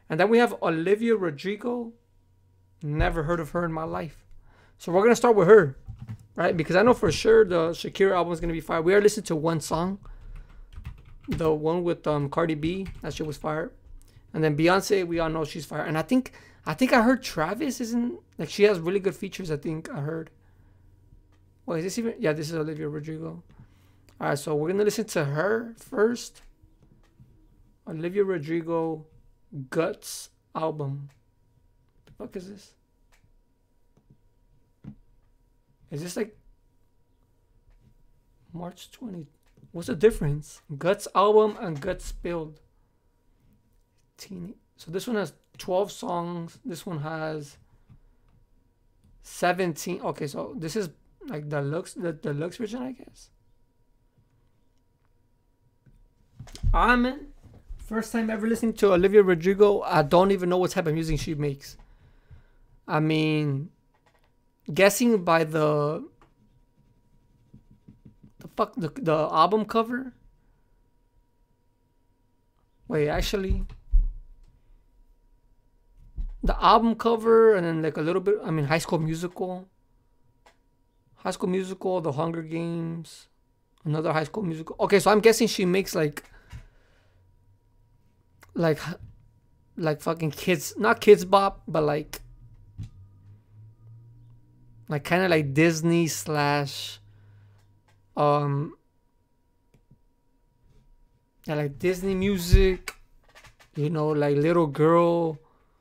And then we have Olivia Rodrigo. Never heard of her in my life. So we're gonna start with her, right? Because I know for sure the Shakira album is gonna be fire. We already listened to one song, the one with Cardi B. That shit was fire. And then Beyonce, we all know she's fire. And I think I heard Travis isn't like she has really good features. I think I heard. Wait, is this even? Yeah, this is Olivia Rodrigo. All right, so we're gonna listen to her first. Olivia Rodrigo, Guts album. The fuck is this? Is this like March 20? What's the difference? Guts album and Guts Spilled. So this one has 12 songs. This one has 17. Okay, so this is like the deluxe version, I guess. Man. First time ever listening to Olivia Rodrigo. I don't even know what type of music she makes. I mean, guessing by the album cover. Wait, actually, the album cover and then like a little bit. I mean, High School Musical, The Hunger Games, another High School Musical. Okay, so I'm guessing she makes like fucking kids, not kids bop, but like kind of like Disney slash yeah, like Disney music, you know, like little girl,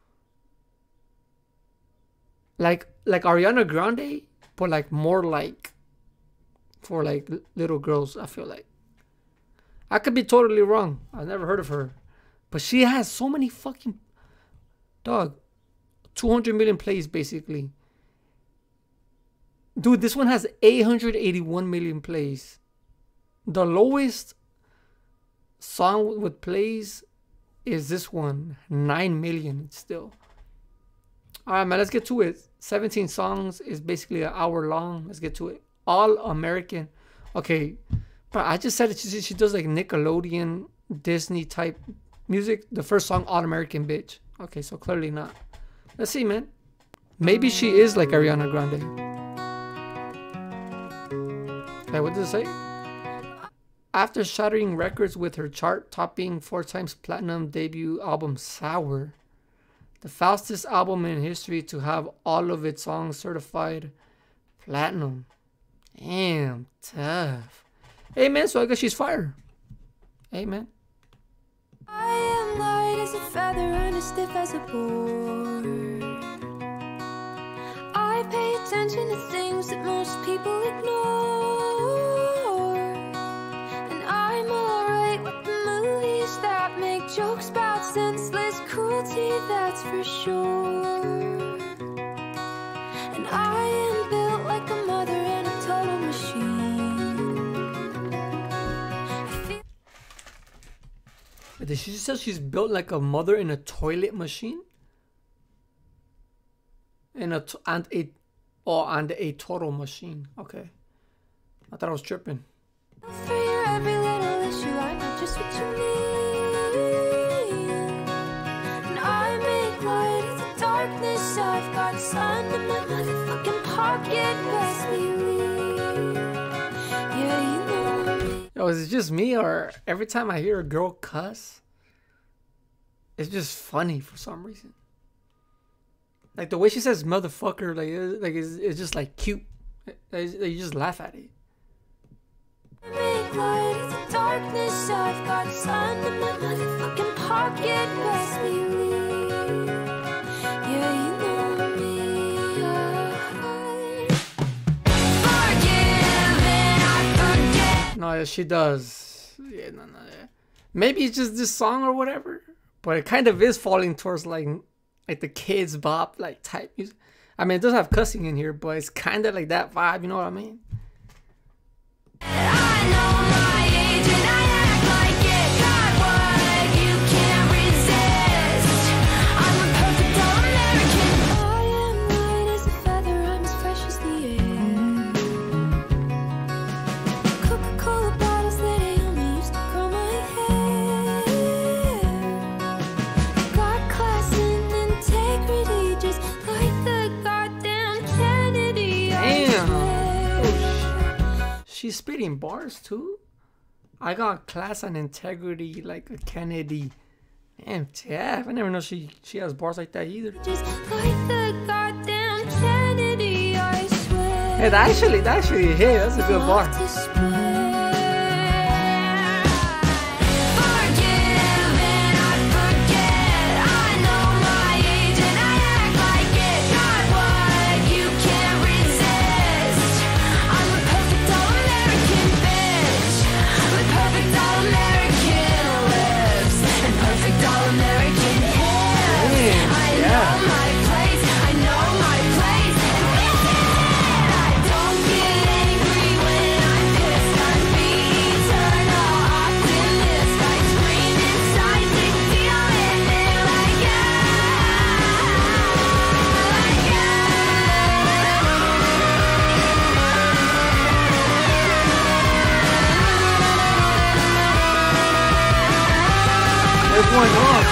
like Ariana Grande, but like more like for like little girls. I feel like I could be totally wrong. I've never heard of her. But she has so many fucking... Dog. 200 million plays, basically. Dude, this one has 881 million plays. The lowest song with plays is this one. 9 million still. Alright, man, let's get to it. 17 songs is basically an hour long. Let's get to it. All American. Okay. But I just said it. She does like Nickelodeon, Disney type music. The first song, All American Bitch. Okay, so clearly not. Let's see, man. Maybe she is like Ariana Grande. Okay, what does it say? After shattering records with her chart-topping 4 times platinum debut album Sour, the fastest album in history to have all of its songs certified platinum. Damn, tough. Hey, man, so I guess she's fire. Hey, man. I am light as a feather and as stiff as a board. I pay attention to things that most people ignore. And I'm alright with the movies that make jokes about senseless cruelty, that's for sure. And I am built like a mother in a total machine. Did she say she's built like a mother in a toilet machine? And a total machine. Okay. I thought I was tripping. For your every little issue, I know just what you mean. And I make light of the darkness. I've got sun in my motherfucking pocket. Best believe. Yeah, you know me. Yo, is it just me, or every time I hear a girl cuss, it's just funny for some reason? Like the way she says motherfucker, it's just like cute. You just laugh at it. Make light of the darkness. I've got sun in my motherfucking pocket. Best believe. Yeah, you know me. Forgiven, I forget. No, yeah, she does. Yeah, no, yeah. Maybe it's just this song or whatever, but it kind of is falling towards like the kids bop like type music. I mean, it does have cussing in here, but it's kind of like that vibe. You know what I mean? I know my age and I act like it. Got what you can't resist. I'm a perfect all-American. I am light as a feather, I'm as fresh as the air. Coca-Cola bottles that I only used to curl my hair. Got class she's spitting bars too. I got class and integrity like a Kennedy. Damn, Taff. I never know she has bars like that either. Just like the goddamn Kennedy, I swear. Hey, that actually hit. That's a good bar. To spread. Forgive and I forget. I know my age and I act like it. Not what you can't resist. I'm a perfect all-American bitch with perfect all-American lips and perfect all-American hair. I know my place. I know my place. And this is it. I don't get angry when I'm pissed. I'm the eternal optimist. I scream inside, big deal in it like What's going on?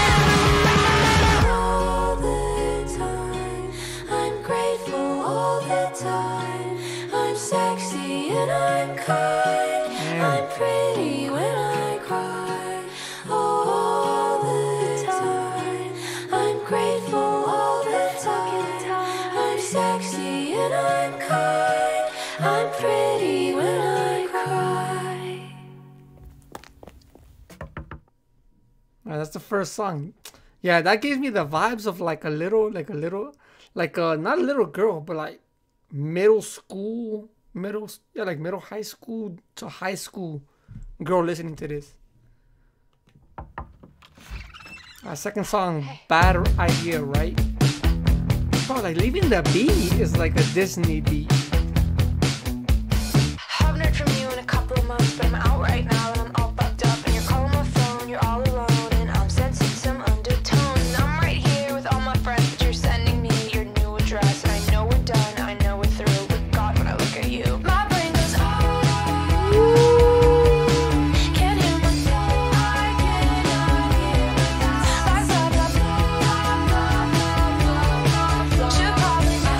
all the time. I'm grateful all the time. I'm sexy and I'm kind. I'm pretty when I cry. All the time. I'm grateful all the time. I'm sexy and I'm kind. I'm pretty when I cry. That's the first song. Yeah, that gives me the vibes of like a little, not a little girl, but like middle high school to high school girl listening to this. Second song, Bad Idea, right? Bro, like even the beat is like a Disney beat. Haven't heard from you in a couple of months, but I'm out right now and I'm all fucked up. And you're calling my phone, you're all alone, and I'm sensing some undertones. I'm right here with all my friends, but you're sending me your new address. And I know we're done, I know we're through. But God, when I look at you, my brain goes, oh, can't hear myself. I cannot hear myself. Blah, blah, blah, blah. Should probably not.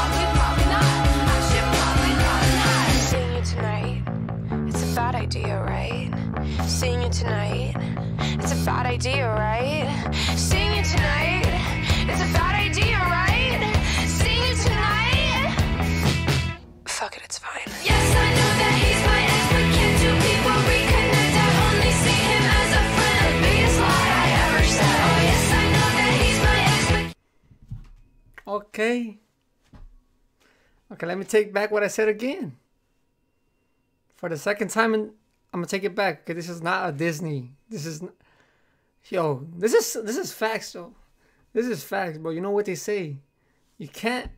I should probably not. Seeing you tonight, it's a bad idea, right? Seeing you tonight, it's a bad idea, right? Seeing you tonight, it's a bad idea, right? Seeing you tonight, fuck it, it's fine. Yes, I know that he's my ex, but can't two people reconnect? I only see him as a friend. The biggest lie I ever said. Oh yes, I know that he's my ex, but Okay, let me take back what I said again. For the second time, and I'm gonna take it back because this is not a Disney. This is facts, though. This is facts, bro. You know what they say? You can't.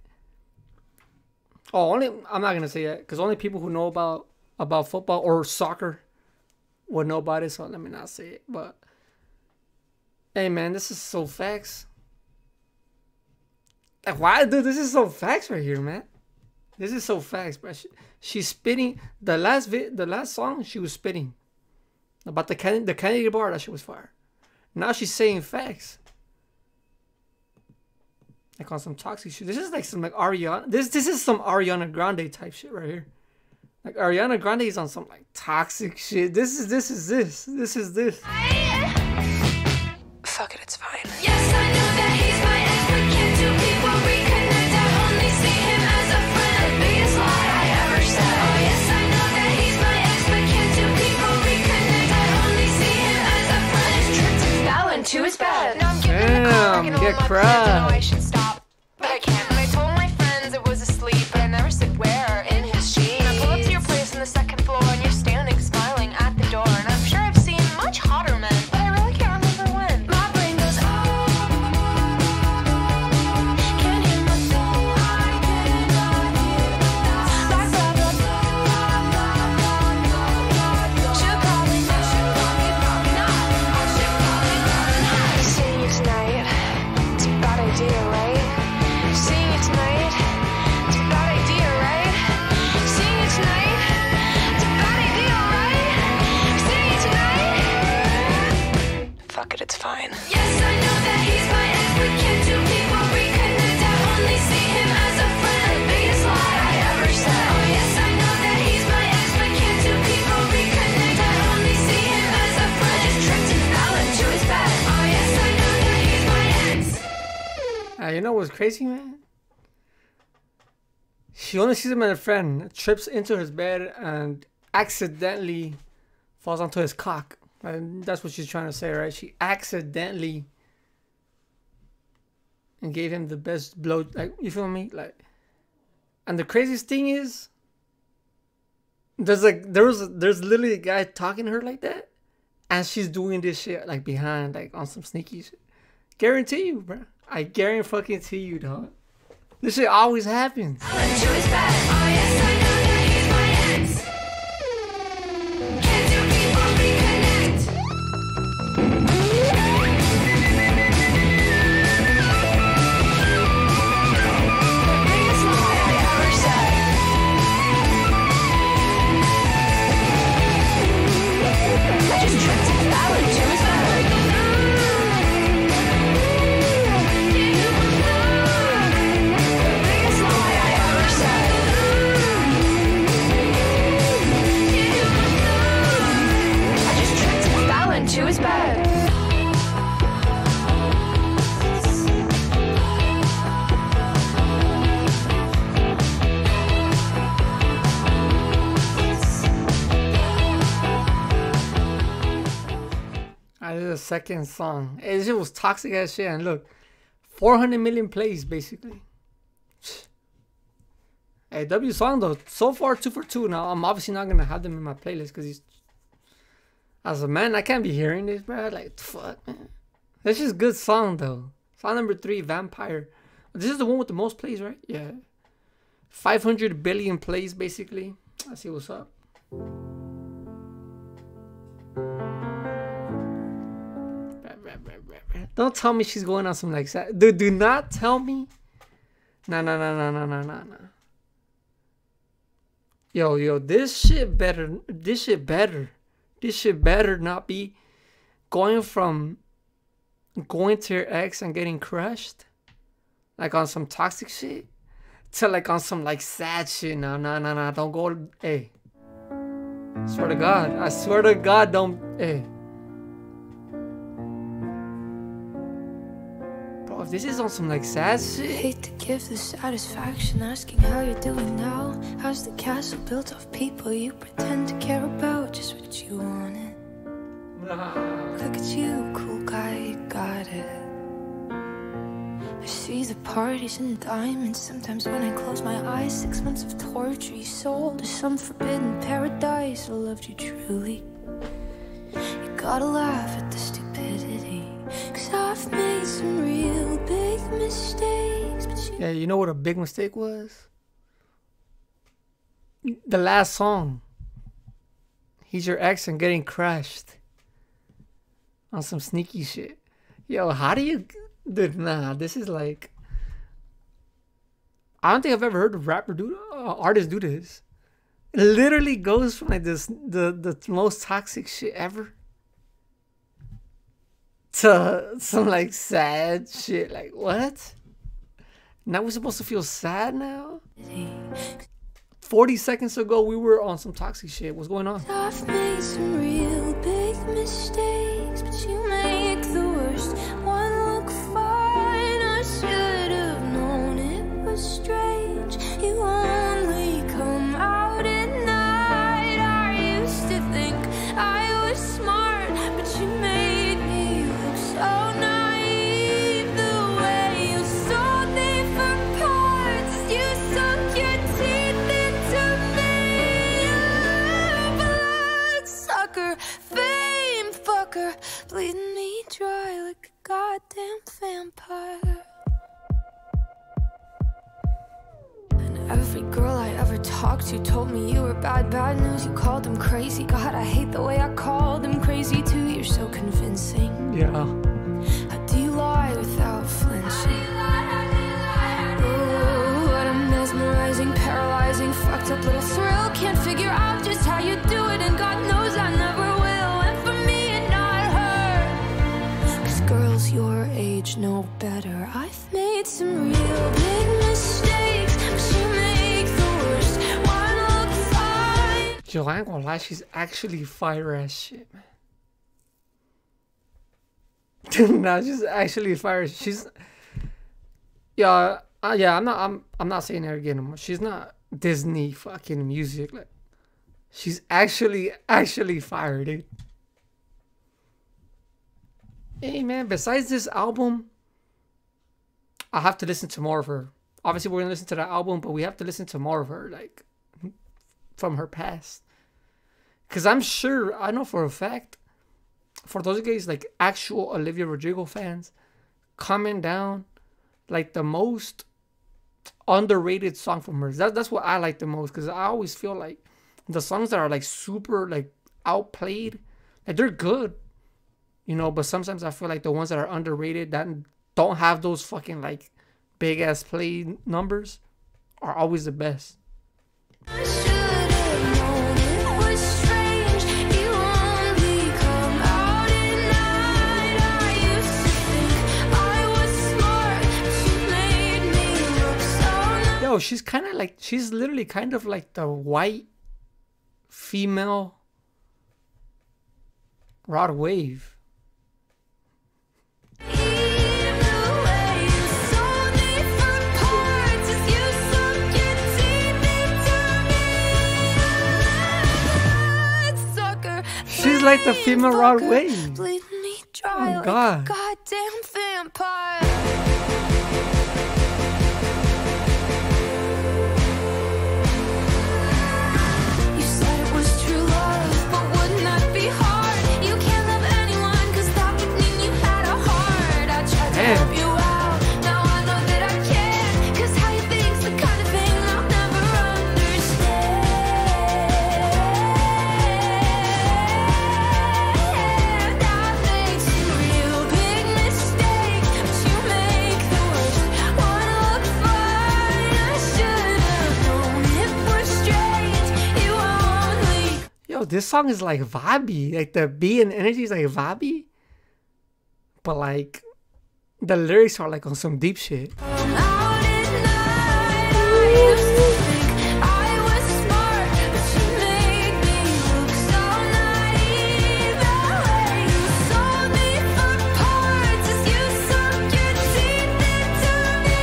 I'm not gonna say that because only people who know about football or soccer would know about it. So let me not say it. But hey, man, this is so facts. Like, why, dude? This is so facts right here, man. This is so facts, bro. She's spitting. The last song, she was spitting about the Kennedy bar. That shit was fire. Now she's saying facts. Like on some toxic shit. This is like some like Ariana. This is some Ariana Grande type shit right here. Like Ariana Grande is on some like toxic shit. This is this. fuck it, it's fine. Yes, I know that he's my ex, but can't two people reconnect? I only see him as a friend. The biggest lie I ever said. Oh yes, I know that he's my ex, but can't two people reconnect? I only see him as a friend. His trip to fell into his bed. Now I'm getting in the car, working on my plans. I know I should stop, but I can't. And I told my friends it was asleep, but I never said where. In his sheet. And I pull up to your place on the second floor, and you're standing smiling at the door. And I'm sure I've seen much hotter men, but I really can't remember when. My brain goes, oh, can't hear myself. I cannot hear myself. Blah, blah, blah, blah. Should probably not. Probably not. I should probably not. Seeing you tonight, it's a bad idea, right? Now, you know what's crazy, man? She only sees him as a friend, trips into his bed, and accidentally falls onto his cock. And that's what she's trying to say, right? She accidentally and gave him the best blow. Like, you feel me? Like, and the craziest thing is, there's literally a guy talking to her like that, and she's doing this shit like behind, like on some sneaky shit. Guarantee you, bro. I guarantee you, dog. This shit always happens. The second song, it just was toxic as shit. And look, 400 million plays basically. Hey, W song though, so far 2 for 2. Now I'm obviously not gonna have them in my playlist because he's, as a man, I can't be hearing this, bro. Like, fuck, man. This is good song though. Song number 3, Vampire. This is the one with the most plays, right? Yeah, 500 billion plays basically. Let's see what's up. Don't tell me she's going on some like that. Dude, do not tell me. Nah. Yo, this shit better not be going from going to your ex and getting crushed, like on some toxic shit, to like on some like sad shit. Nah. Don't go. Hey. I swear to God, don't. Hey. If this is on some like sad shit. I hate to give the satisfaction asking how you're doing now. How's the castle built of people you pretend to care about? Just what you wanted. Look at you, cool guy, you got it. I see the parties and diamonds. Sometimes when I close my eyes, 6 months of torture you sold to some forbidden paradise. I loved you truly. You gotta laugh at the stupidity, 'cause I've made some real big mistakes, but yeah, you know what a big mistake was? The last song. He's your ex and getting crushed on some sneaky shit. Yo, how do you... Dude, nah, this is like... I don't think I've ever heard a artist do this. It literally goes from like this, the most toxic shit ever, to some like sad shit. Like, what? Now we're supposed to feel sad now? 40 seconds ago we were on some toxic shit. What's going on? I've made some real big mistakes, but you make the worst one look fine. I should have known it was strange. You only come out at night. I used to think I was smart, but you made me look so naive. The way you sold me for parts, you sunk your teeth into me. Bloodsucker, fame fucker, bleeding me dry like a goddamn vampire. And every girl I ever talked to told me you were bad news. You called them crazy. God, I hate the way I called them crazy too. You're so convincing. Yeah. How do you lie without flinching? Ooh, what a mesmerizing, paralyzing, fucked up little thrill. Can't figure out just how you do it, and God knows I never will. And for me and not her, 'cause girls your age know better. I've made some real big mistakes, but you make the worst one look fine. Yo, I ain't gonna lie, she's actually fire ass shit, man. Dude, nah, she's actually fire. She's... Yeah, I'm not saying that again anymore. She's not Disney fucking music. Like, she's actually fire, dude. Hey man, besides this album, I have to listen to more of her. Obviously, we're gonna listen to that album, but we have to listen to more of her, like from her past. Cause I'm sure, I know for a fact, for those guys like actual Olivia Rodrigo fans, comment down like the most underrated song from her. That's what I like the most, because I always feel like the songs that are like super like outplayed, like they're good, you know, but sometimes I feel like the ones that are underrated that don't have those fucking like big ass play numbers are always the best. I should've known it was strange. You only come out at night. I used to think I was smart, but you made me look so nice. Yo, she's kind of like, she's literally kind of like the white female Rod Wave. Even the way you sold me for parts as you sunk your teeth into me. Sucker, She's like the female Rod fucker, Wave. bleeding me dry Oh, like God. a goddamn vampire. You said it was true love, but wouldn't that be hard? You can't love anyone, 'cause that would mean you had a heart. I tried to Damn. help you out, now I know that I can't, 'cause how you think's the kind of thing I'll never understand. I made some real big mistakes, but you make the worst one look fine. I should've known it was strange. You only Yo, this song is like vibey. Like the beat and energy is like vibey. But like the lyrics are like on some deep shit. come out at night. I used to think I was smart, but you made me look so naive. The way you sold me for parts as you sunk your teeth into me.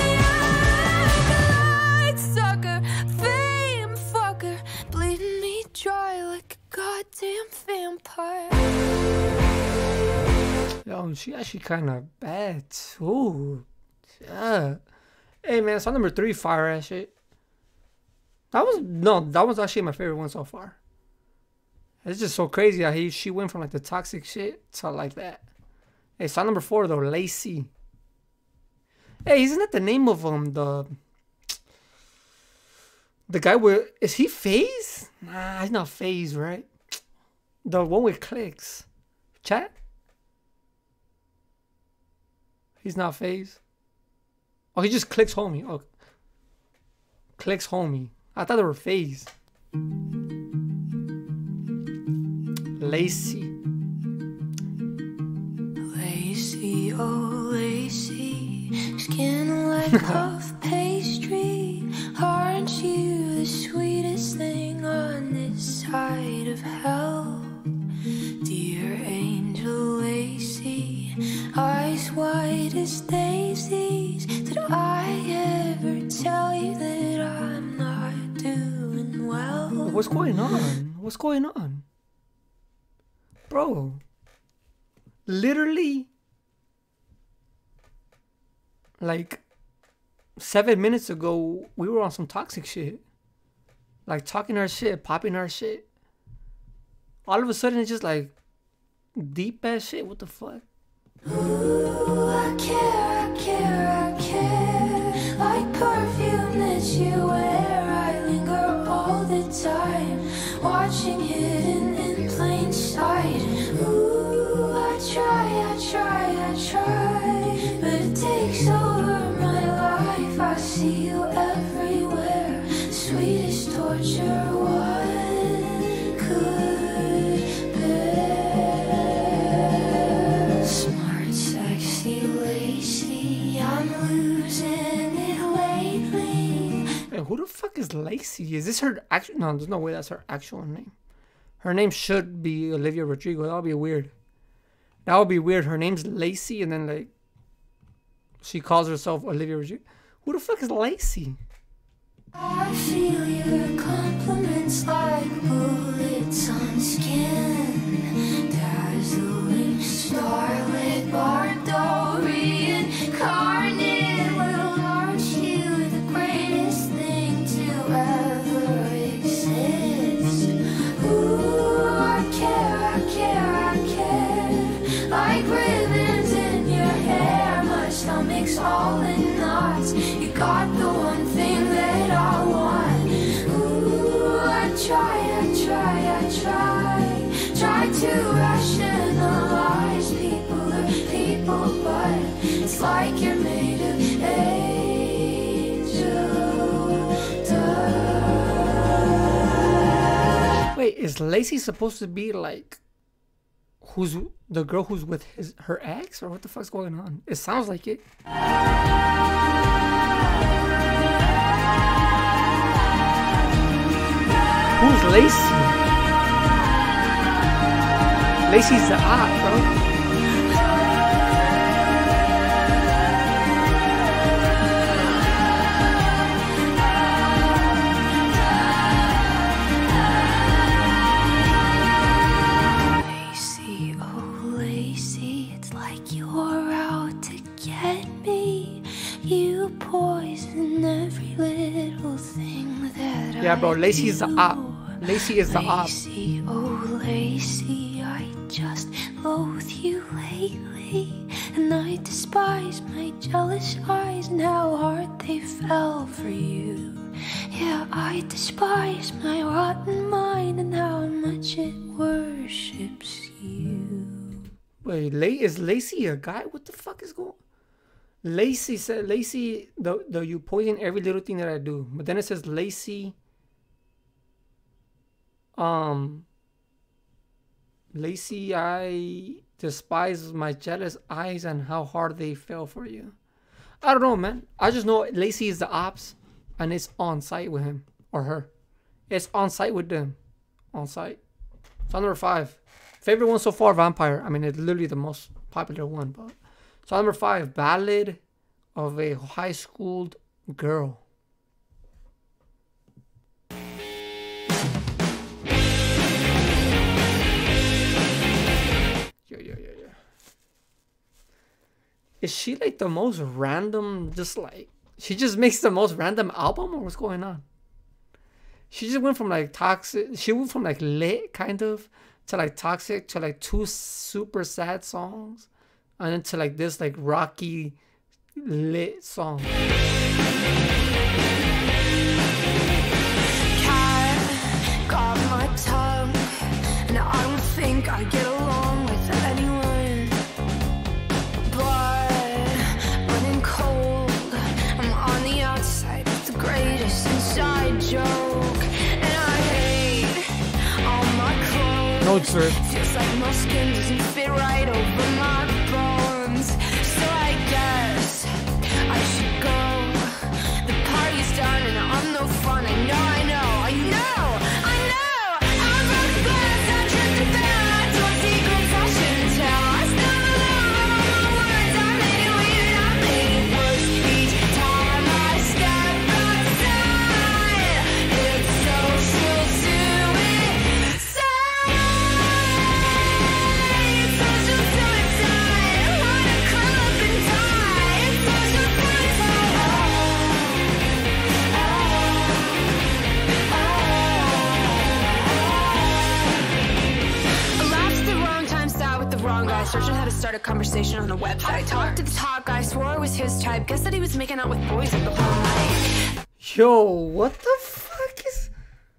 Light sucker, fame fucker, bleeding me dry like a goddamn vampire. Yo, she actually kind of bad too. Yeah. Hey man, song number 3, fire ass shit. That was actually my favorite one so far. It's just so crazy how she went from like the toxic shit to like that. Hey, song number 4 though, Lacey. Hey, isn't that the name of the guy with, is he FaZe? Nah, he's not FaZe, right? The one with clicks. Chat? He's not FaZe. Oh, he just clicks homie. Oh, clicks homie. I thought they were FaZe. Lacey. Lacy, oh Lacy, skin like puff pastry. Aren't you the sweetest thing on this side of hell? Dear angel Lacy, eyes white as daisies. Did I ever tell you that I'm not doing well? What's going on? What's going on? Bro. Literally. Like 7 minutes ago, we were on some toxic shit. Like talking our shit, popping our shit. All of a sudden, it's just like deep ass shit. What the fuck? Ooh, I care, I care, I care. Like perfume that you wear, I linger all the time, watching hidden in plain sight. Ooh, I try, but it takes over my life. I see you everywhere, sweetest torture one could bear. Smart, sexy, lacy, I'm losing it lately. Hey, who the fuck is Lacey? Is this her actual? No, there's no way that's her actual name. Her name should be Olivia Rodrigo. That would be weird. That would be weird. Her name's Lacey, and then like She calls herself Olivia Rodrigo. Who the fuck is Lacey? I feel your compliments like bullets on skin. Dazzling, starlit, Bardorian, incarnate. Well, aren't you the greatest thing to ever exist? Ooh, I care. Like ribbons in your hair, my stomach's all in knots. You got the one thing that I want. Ooh, I try to rationalize people are people, but it's like you're made of angel dust. Wait, is Lacey supposed to be like who's the girl who's with her ex, or what the fuck's going on? It sounds like it. Who's Lacey? Lacey's the op, bro. Lacey, oh Lacey, it's like you're out to get me. You poison every little thing that Yeah, bro, I Lacey's the do. op. Lacey is the op. Lacey, oh Lacey, I just loathe you lately. And I despise my jealous eyes and how hard they fell for you. Yeah, I despise my rotten mind and how much it worships you. Wait, is Lacey a guy? What the fuck is going on? Lacey said, Lacey, the you poison every little thing that I do. But then it says Lacey, Lacey, I despise my jealous eyes and how hard they fell for you. I don't know, man. I just know Lacey is the ops and it's on site with him or her. It's on site with them. On site. So number 5. Favorite one so far, Vampire. I mean, it's literally the most popular one. But so number 5, Ballad of a High Schooled Girl. Yeah. Is she like the most random, just like, she just makes the most random album, or what's going on? She just went from like toxic, she went from like lit kind of to like toxic to like 2 super sad songs and then to like this like rocky lit song. Cat got my tongue, and I don't think I get along with anyone. Blood running cold, I'm on the outside, it's the greatest inside joke. And I hate all my clothes. No jerk. Feels like my skin doesn't fit right over my bones. So I guess I should go. The party's done and I'm no fun. I know. I broke glass, I tripped and fell. I told secrets I shouldn't tell. I stumbled over all my words. I made it weird, I made it worse. Each time I step outside, it's social suicide. Social suicide. Wanna curl up and die. It's social suicide. I laughed at the wrong time, sat with the wrong guy, searching how to start a conversation on a website. Talked to the top guy, swore it was his type. Guess that he was making out with boys at the whole night. Yo, what the fuck is...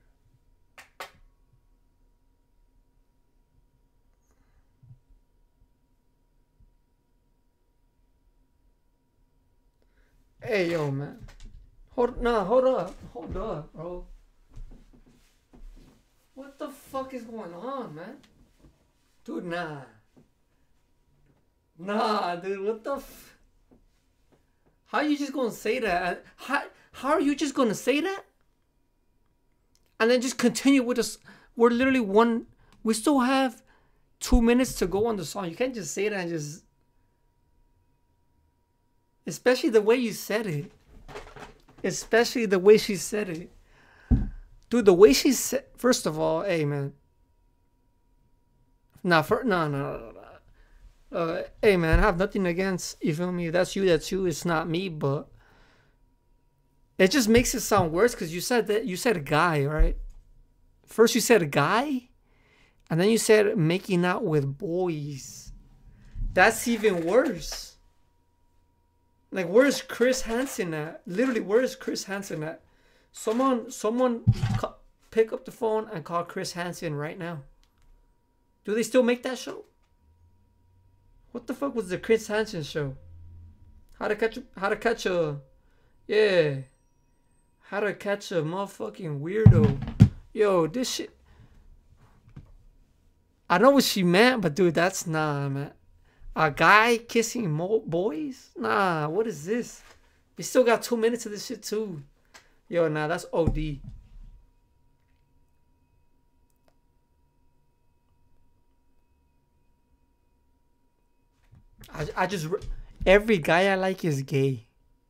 Hey, yo, man. Hold up, bro. What the fuck is going on, man? Dude, nah. Nah, dude, what the how you just gonna say that? How are you just gonna say that? And then just continue with us. We're literally we still have 2 minutes to go on the song. You can't just say that and just... Especially the way you said it. Especially the way she said it. Dude, the way she said... First of all, hey, man. No. Hey, man, I have nothing against... You feel me? If that's you, that's you. It's not me, but... It just makes it sound worse because you said that... You said a guy, right? First you said a guy. And then you said making out with boys. That's even worse. Like, where's Chris Hansen at? Literally, where's Chris Hansen at? Someone pick up the phone and call Chris Hansen right now. Do they still make that show? What the fuck was the Chris Hansen show? How to catch a motherfucking weirdo. Yo, this shit. I know what she meant, but dude, that's nah, man. A guy kissing boys? Nah, what is this? We still got 2 minutes of this shit too. Yo, nah, that's OD. I just... Every guy I like is gay.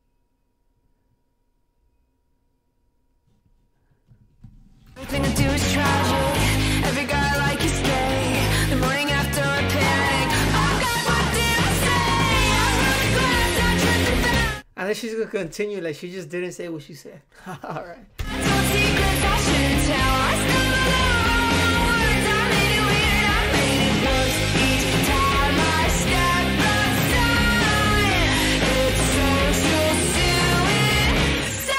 Everything I do is tragic. Every guy I like is gay. The morning after I panic. Oh God, what did I say? I'm really glad I tripped and And then she's gonna continue like she just didn't say what she said. Alright. told secrets I shouldn't tell. I still know words. I made it weird. I made it worse each time I step aside. It's social suicide.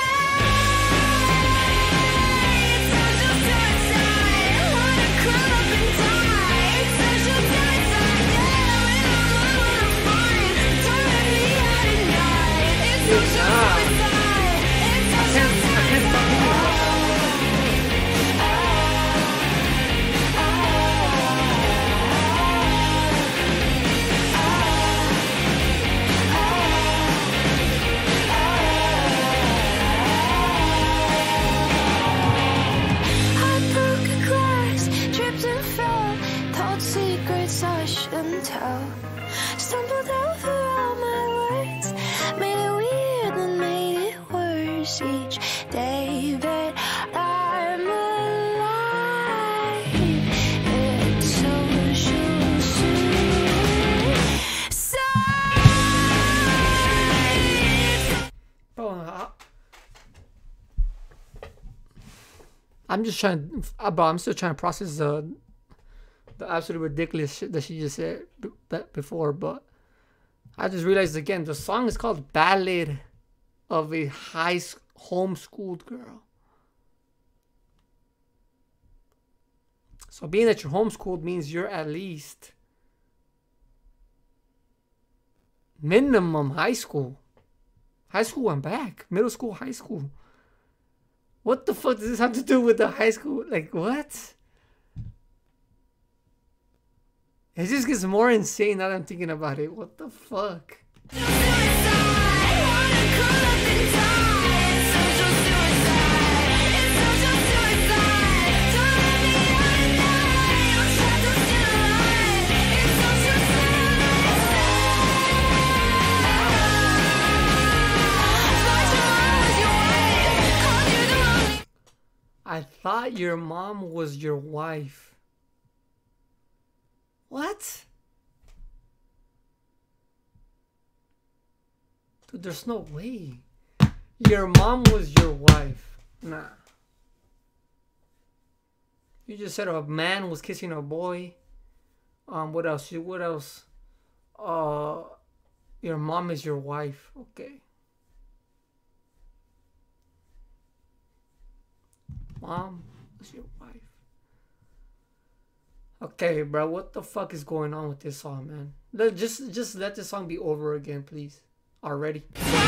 It's social suicide. I wanna curl up and die. It's social suicide. Yeah, when I'm fine. Don't let me out at night. It's social suicide. It's social I broke a glass, tripped and fell, told secrets I shouldn't tell. Stumbled over all my words, made it weird and made it worse each day that I'm alive. It's social suicide. Bro, I'm just trying, bro. I'm still trying to process the absolute ridiculous shit that she just said before. But I just realized again, the song is called "Ballad of a Homeschooled Girl." So being that you're homeschooled means you're at least minimum high school and back, middle school, high school. What the fuck does this have to do with the high school? Like, what? It just gets more insane now that I'm thinking about it. What the fuck? I thought your mom was your wife. What? Dude, there's no way. Your mom was your wife. Nah. You just said a man was kissing a boy. What else? What else? Your mom is your wife. Okay. Mom is your wife. Okay, bro. What the fuck is going on with this song, man? Just let this song be over again, please. Already.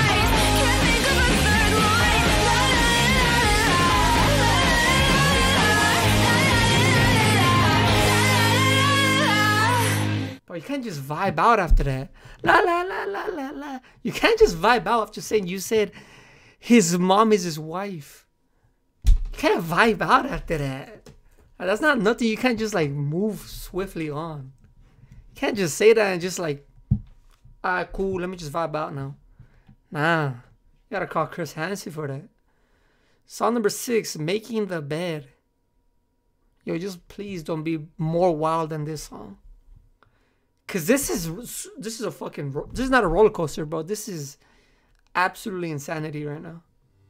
Bro, you can't just vibe out after that. La la la la la la. You can't just vibe out after saying you said his mom is his wife. You can't vibe out after that. That's not nothing. You can't just like move swiftly on. You can't just say that and just like, alright, cool, let me just vibe out now. Nah, you gotta call Chris Hansen for that. Song number 6, Making the Bed. Yo, just please don't be more wild than this song. Cause this is a fucking, this is not a roller coaster, bro. This is absolutely insanity right now.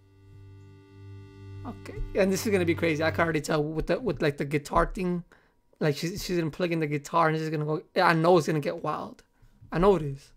Okay, and this is gonna be crazy. I can already tell with like the guitar thing. Like she's gonna plug in the guitar and it's gonna go. I know it's gonna get wild. I know it is.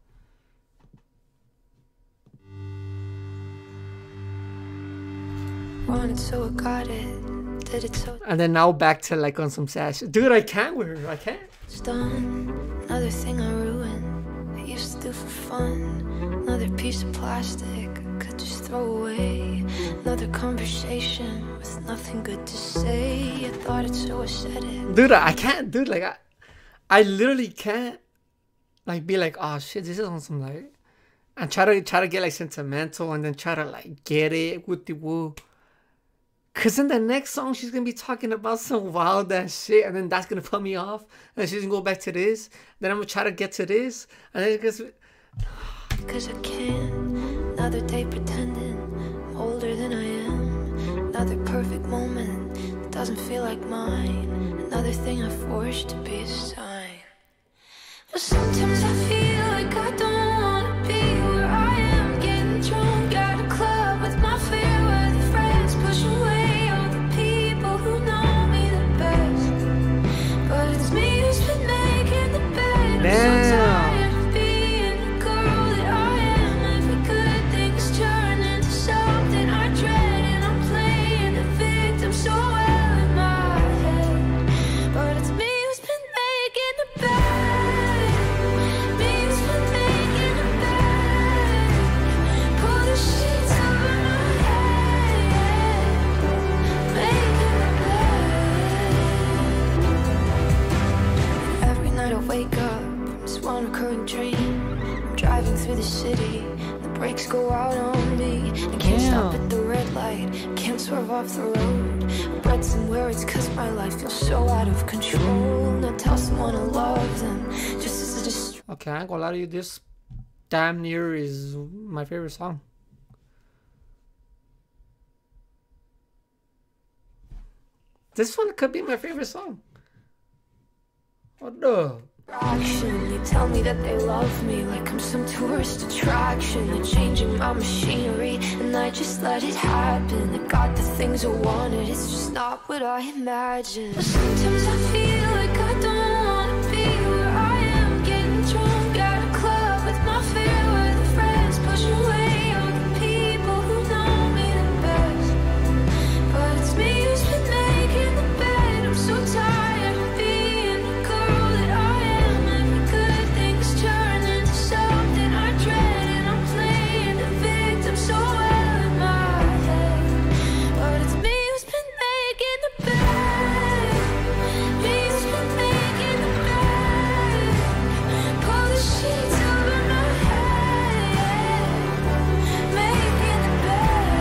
Wanted so I got it, did it so And then now back to like on some sad shit. Dude, I can't with her. I can't. it's done. Another thing I ruined. I used to do for fun. Another piece of plastic I could just throw away. Another conversation with nothing good to say. I thought it, so I said it. Dude, I can't. Dude, like I literally can't. Like be like, oh shit, this is on some like, and try to get like sentimental and then try to like get it with the woo. Cause in the next song she's gonna be talking about some wild ass shit, and then that's gonna put me off, and she's gonna go back to this. Then I'm gonna try to get to this, and then it gets. Cause I can't. Another day pretending I'm older than I am. Another perfect moment that doesn't feel like mine. Another thing I forced to be a sign. But sometimes I feel like I don't wanna be where I am. Getting drunk at a club with my fair-weather friends, pushing away all the people who know me the best. But it's me who's been making the bed. I'm so tired of being the girl that I am. Every good thing's turned into something I dread, and I'm playing the victim so well in my head. But it's me who's been making the bed. Me who's been making the bed. Pull the sheets over my head. Making the bed. Every night I wake up from this one recurring dream. I'm driving through the city, the brakes go out on me. I can't stop at the red light, can't swerve off the road. I read somewhere it's cause my life feels so out of control. Now tell someone I love them, just as a distraction. Okay, I ain't gonna lie to you. This damn near is my favorite song. This one could be my favorite song. What the? They tell me that they love me like I'm some tourist attraction. They're changing my machinery and I just let it happen. I got the things I wanted, it's just not what I imagined. But sometimes I feel like I don't wanna be where I am. Getting drunk at a club with my fair-weather friends, pushing away all the people who know me the best. But it's me who's been making the bed. I'm so tired of being the girl that I am. Every good thing's turned into something I dread, and I'm playing the victim so well in my head. But it's me who's been making the bed. Me who's been making the bed. Pull the sheets over my head. Making the bed.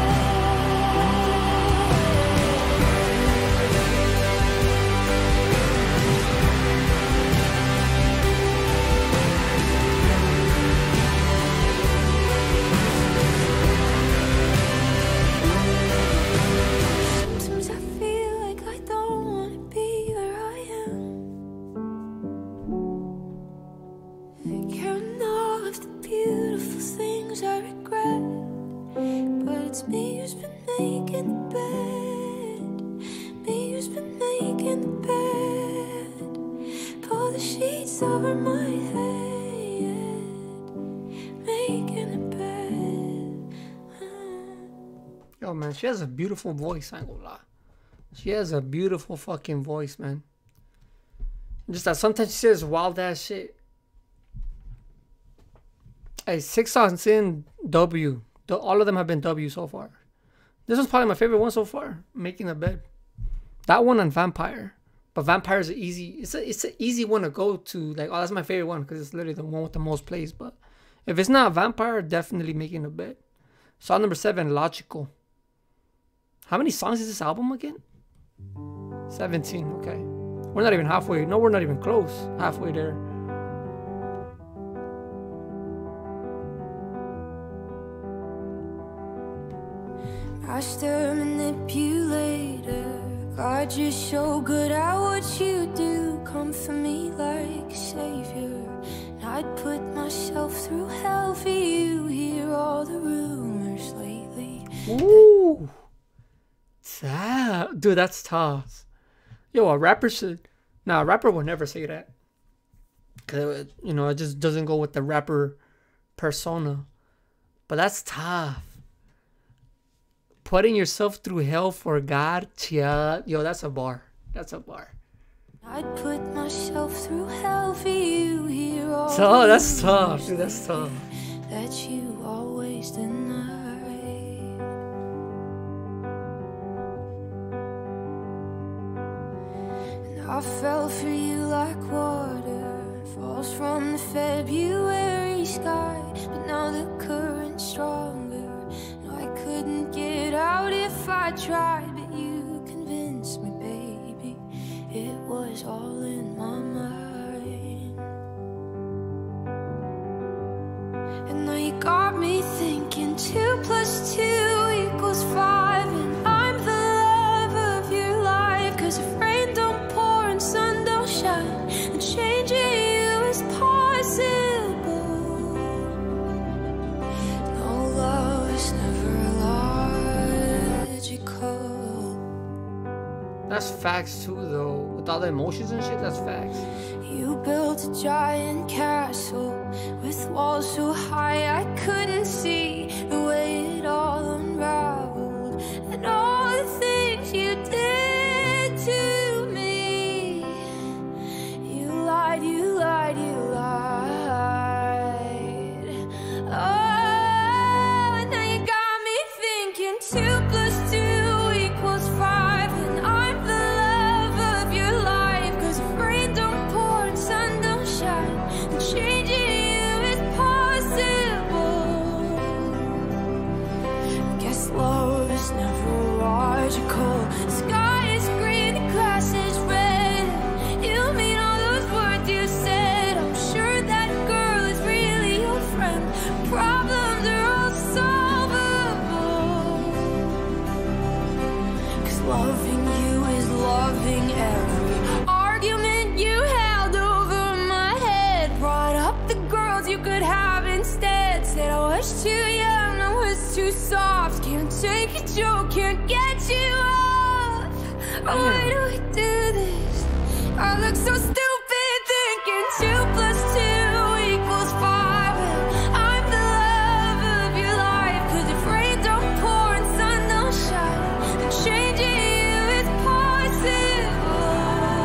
Sometimes I feel like I don't wanna be where I am. Counting all of the beautiful things I regret. But it's me who's been making the bed. Me who's been making the bed. Pull the sheets over my head. Making the bed. Yo, man, she has a beautiful voice. I ain't gonna lie. She has a beautiful fucking voice, man. Just that sometimes she says wild ass shit. Hey, 6 songs in W. All of them have been W so far. This one's probably my favorite one so far. Making the Bed. That one and Vampire. But Vampire is it's an easy one to go to. Like, oh, that's my favorite one because it's literally the one with the most plays. But if it's not Vampire, definitely Making the Bed. Song number 7, Logical. How many songs is this album again? 17, okay. We're not even halfway. No, we're not even close. Halfway there. master manipulator. God, you're so good at what you do. Come for me like a savior. And I'd put myself through hell for you. Hear all the rumors lately. Ooh. Dude, that's tough. Yo, a rapper should... Nah, a rapper would never say that. Because, you know, it just doesn't go with the rapper persona. But that's tough. Putting yourself through hell for God, yeah. Yo, that's a bar. That's a bar. I'd put myself through hell for you. Hear all So, that's tough. Dude, that's tough. that you always deny. I fell for you like water falls from the February sky. But now the current's stronger. No, I couldn't get out if I tried. But you convinced me, baby, it was all in my mind. And now you got me thinking 2 + 2 = 5. And I'm the love of your life. 'Cause if rain don't pour and sun don't shine, then changing you is possible. No, love is never logical. That's facts too, though. With all the emotions and shit, that's facts. You built a giant castle with walls so high I couldn't see the way it all unraveled. And all the things you did to me. You lied, you lied, you lied. Oh, and now you got me thinking 2 + 2 = 5. And I'm the love of your life. 'Cause if rain don't pour and sun don't shine, then changing you is possible. Guess love is never logical. The sky is green, the grass is red. You mean all those words you said. I'm sure that girl is really your friend. Problems are all solvable. 'Cause loving you is loving every argument you held over my head. Brought up the girls you could have instead. Said I was too young, I was too soft. Can't take a joke, can't get you off. Why do we do this? I look so stupid thinking 2 + 2 = 5. I'm the love of your life. 'Cause if rain don't pour and sun don't shine, then changing you is possible.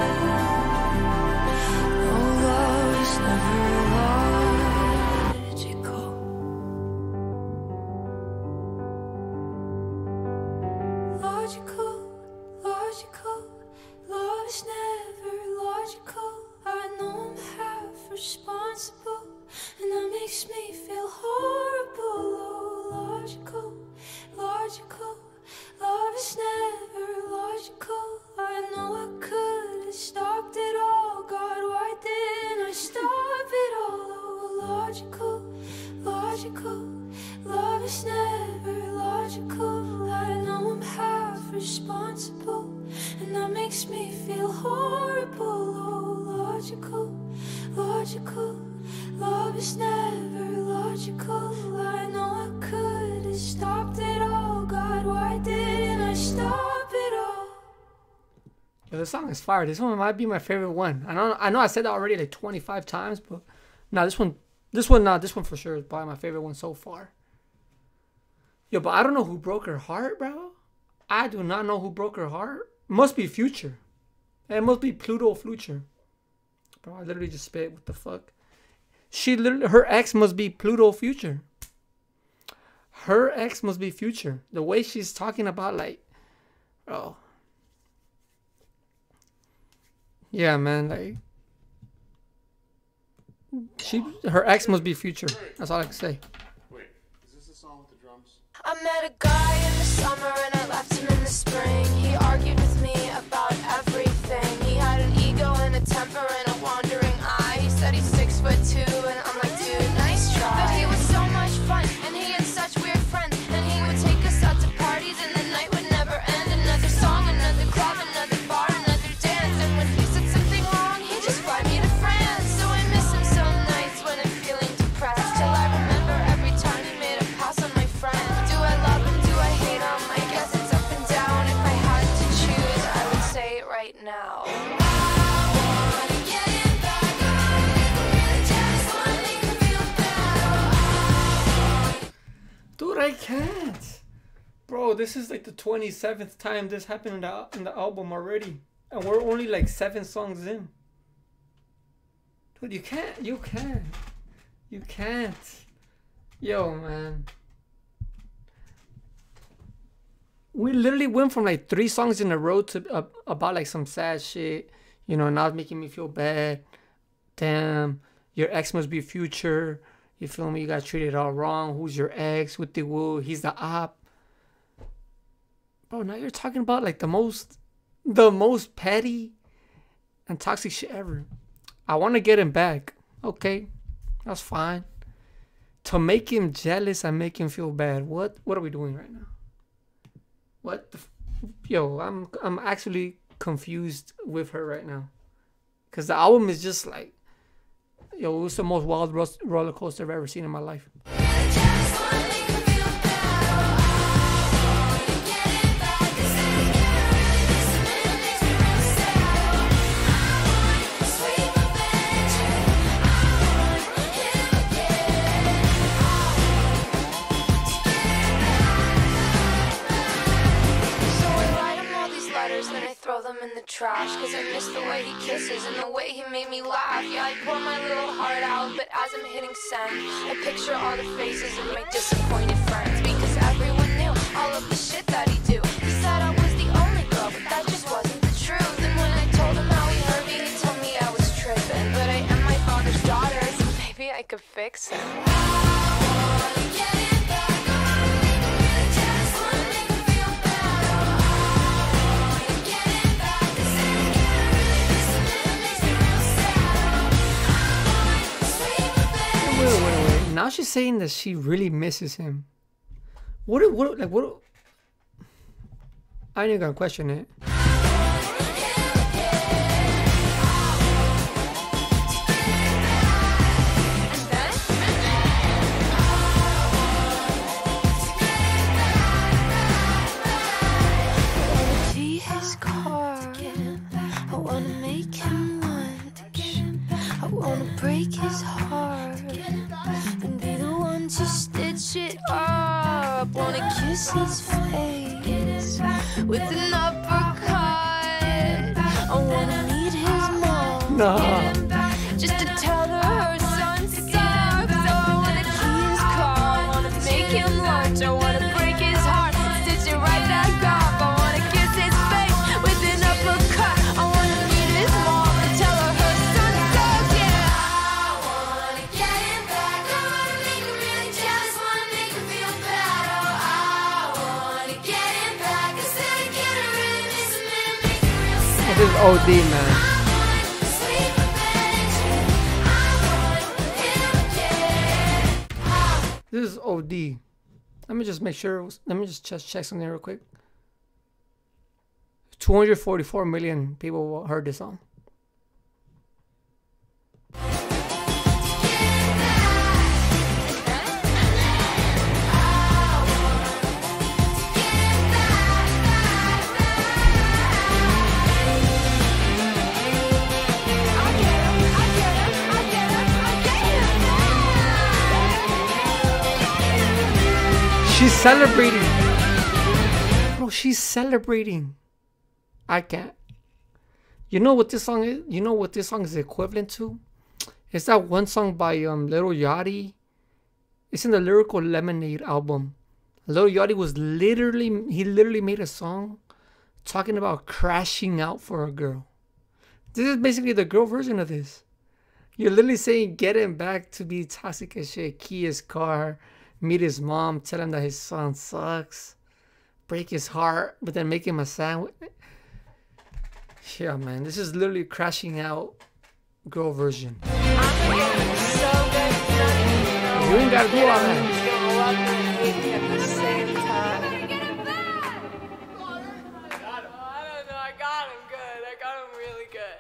No, love is never logical. Logical, logical. Love is never logical. I know I'm half responsible, and that makes me feel horrible. Oh, logical, logical. Love is never logical. I know I could have stopped it all. God, why didn't I stop it all? Oh, logical, logical. Love is never logical. I know I'm half responsible, and that makes me feel horrible. Oh, logical, logical. Love is never logical. I know I could have stopped it all. God, why didn't I stop it all? Yo, this song is fire. This one might be my favorite one. I know I said that already like 25 times, but nah, this one for sure is probably my favorite one so far. Yo, but I don't know who broke her heart, bro. I do not know who broke her heart. Must be Future. It must be Pluto Future. Bro, I literally just spit. What the fuck? Her ex must be Pluto Future. Her ex must be Future. The way she's talking about, like, bro. Yeah, man, like, her ex must be Future. That's all I can say. Wait, is this the song with the drums? I met a guy in the summer and I left him in the spring. He argued with me about everything. He had an ego and a temper and a wandering eye. He said he's 6'2" and I'm like, dude, nice try. But he was so much fun and he had such weird friends. And he would take us out to parties and I can't. Bro, this is like the 27th time this happened in the album already. And we're only like 7 songs in. Dude, you can't. You can't. You can't. Yo, man. We literally went from like 3 songs in a row to about like some sad shit. You know, now it's making me feel bad. Damn, your ex must be future. You feel me? You got treated all wrong. Who's your ex? With the woo? He's the op. Bro, now you're talking about like the most petty and toxic shit ever. I want to get him back. Okay, that's fine. To make him jealous and make him feel bad. What are we doing right now? What the yo, I'm actually confused with her right now. Cause the album is just like, yo, it was the most wild roller coaster I've ever seen in my life. Throw them in the trash, cause I miss the way he kisses and the way he made me laugh. Yeah, I pour my little heart out, but as I'm hitting send, I picture all the faces of my disappointed friends, because everyone knew all of the shit that he do. He said I was the only girl, but that just wasn't the truth. And when I told him how he hurt me, he told me I was tripping. But I am my father's daughter, so maybe I could fix him. Wait. Now she's saying that she really misses him. What? I ain't gonna question it. See his car. I wanna make him lunch. I wanna break his heart and be the one to stitch it up. Wanna kiss his face with an uppercut. I wanna meet his mom. Nah. Just to tell her her son sucks. I wanna key his car. I wanna make him lunch. I wanna break his heart, stitch it right back up. I wanna kiss his face with an uppercut. I wanna meet his mom and tell her her son sucks. Yeah. I wanna get him back. I wanna make him really jealous. Wanna make him feel bad. Oh, I wanna get him back. Instead of getting rid of this man, make him real sad. This is OD, man. This is OD. Let me just make sure. Let me just check something real quick. 244 million people heard this song. She's celebrating. Bro, she's celebrating. I can't. You know what this song is? You know what this song is equivalent to? It's that one song by Lil Yachty. It's in the Lyrical Lemonade album. Lil Yachty was literally made a song talking about crashing out for a girl. This is basically the girl version of this. You're literally saying get him back to be toxic as shit, key his car, meet his mom, tell him that his son sucks, break his heart, but then make him a sandwich. Yeah, man, this is literally crashing out girl version. You ain't gotta do all that. I got him good. I got him really good.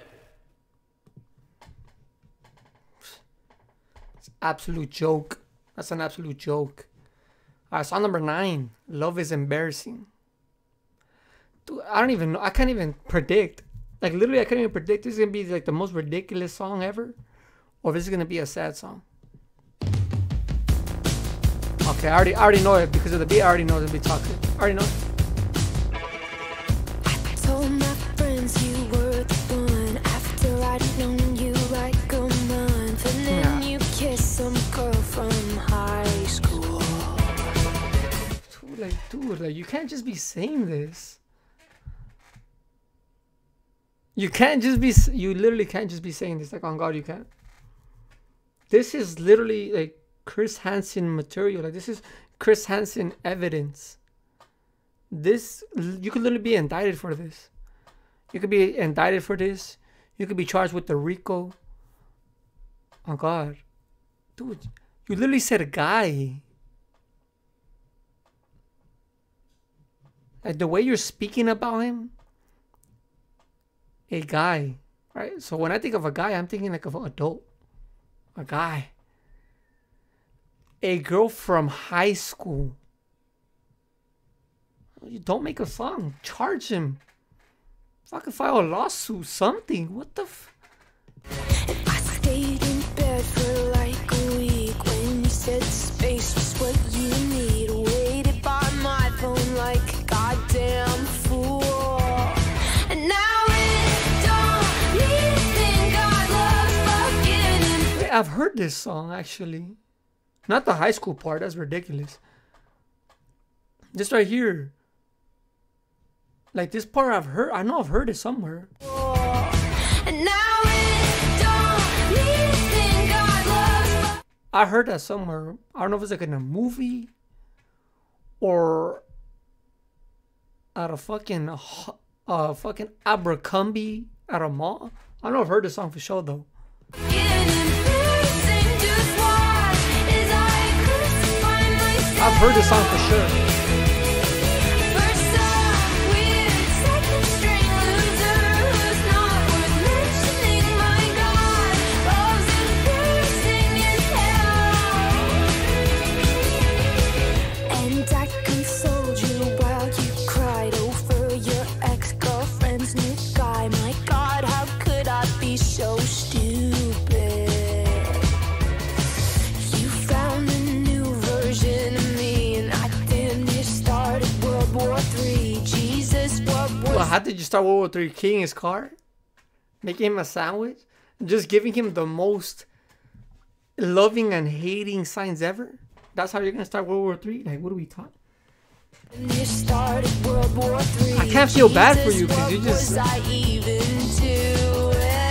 It's an absolute joke. That's an absolute joke. Alright, song number 9. Love is Embarrassing. Dude, I don't even know. I can't even predict. Like, literally, I can't even predict this is going to be, like, the most ridiculous song ever. Or if this is going to be a sad song. Oh, Okay, I already know it because of the beat. I already know it's gonna be toxic. I already know it. Told my friends you were the one after I'd known you like a month, and then you kissed some girl from high school. Dude, like you can't just be saying this. You can't just be. You literally can't just be saying this. Like on God, you can't. This is literally like Chris Hansen material. Like this is Chris Hansen evidence. This, you could literally be indicted for this. You could be indicted for this. You could be charged with the RICO. Oh God, dude, you literally said a guy. Like the way you're speaking about him, a guy, right? So when I think of a guy, I'm thinking like of an adult, a guy, a girl from high school. You don't make a song. Charge him. Fucking file a lawsuit. Something. What the I stayed in bed for like a week when you said space was what you need. Waited by my phone like a goddamn fool. And now it don't need to think I love fucking. Wait, I've heard this song actually. Not the high school part. That's ridiculous. This right here. Like this part I've heard. I know I've heard it somewhere. And now it don't need to think I love. I heard that somewhere. I don't know if it's like in a movie or at a fucking Abercrombie at a mall. I know I've heard this song for sure though. I've heard this song for sure. So stupid. You found a new version of me, and I damn near started World War III. Jesus, what was. Well, how did you start World War III? Keying his car? Making him a sandwich? Just giving him the most loving and hating signs ever? That's how you're gonna start World War III? Like, what are we talking? You started World War III. I can't feel bad for you because you just. Was I even doing?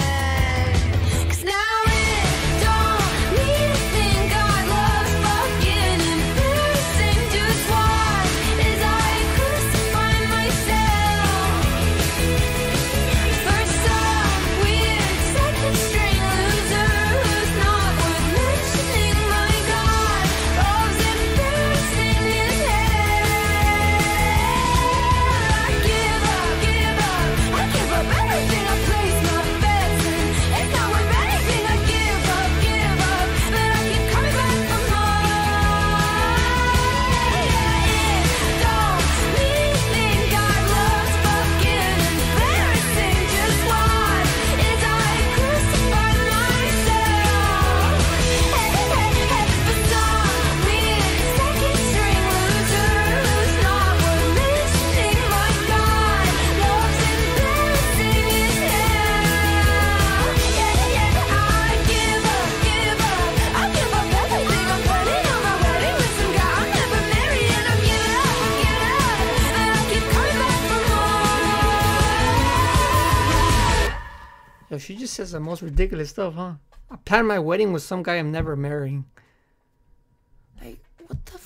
Yo, she just says the most ridiculous stuff, huh? I planned my wedding with some guy I'm never marrying. Like, what the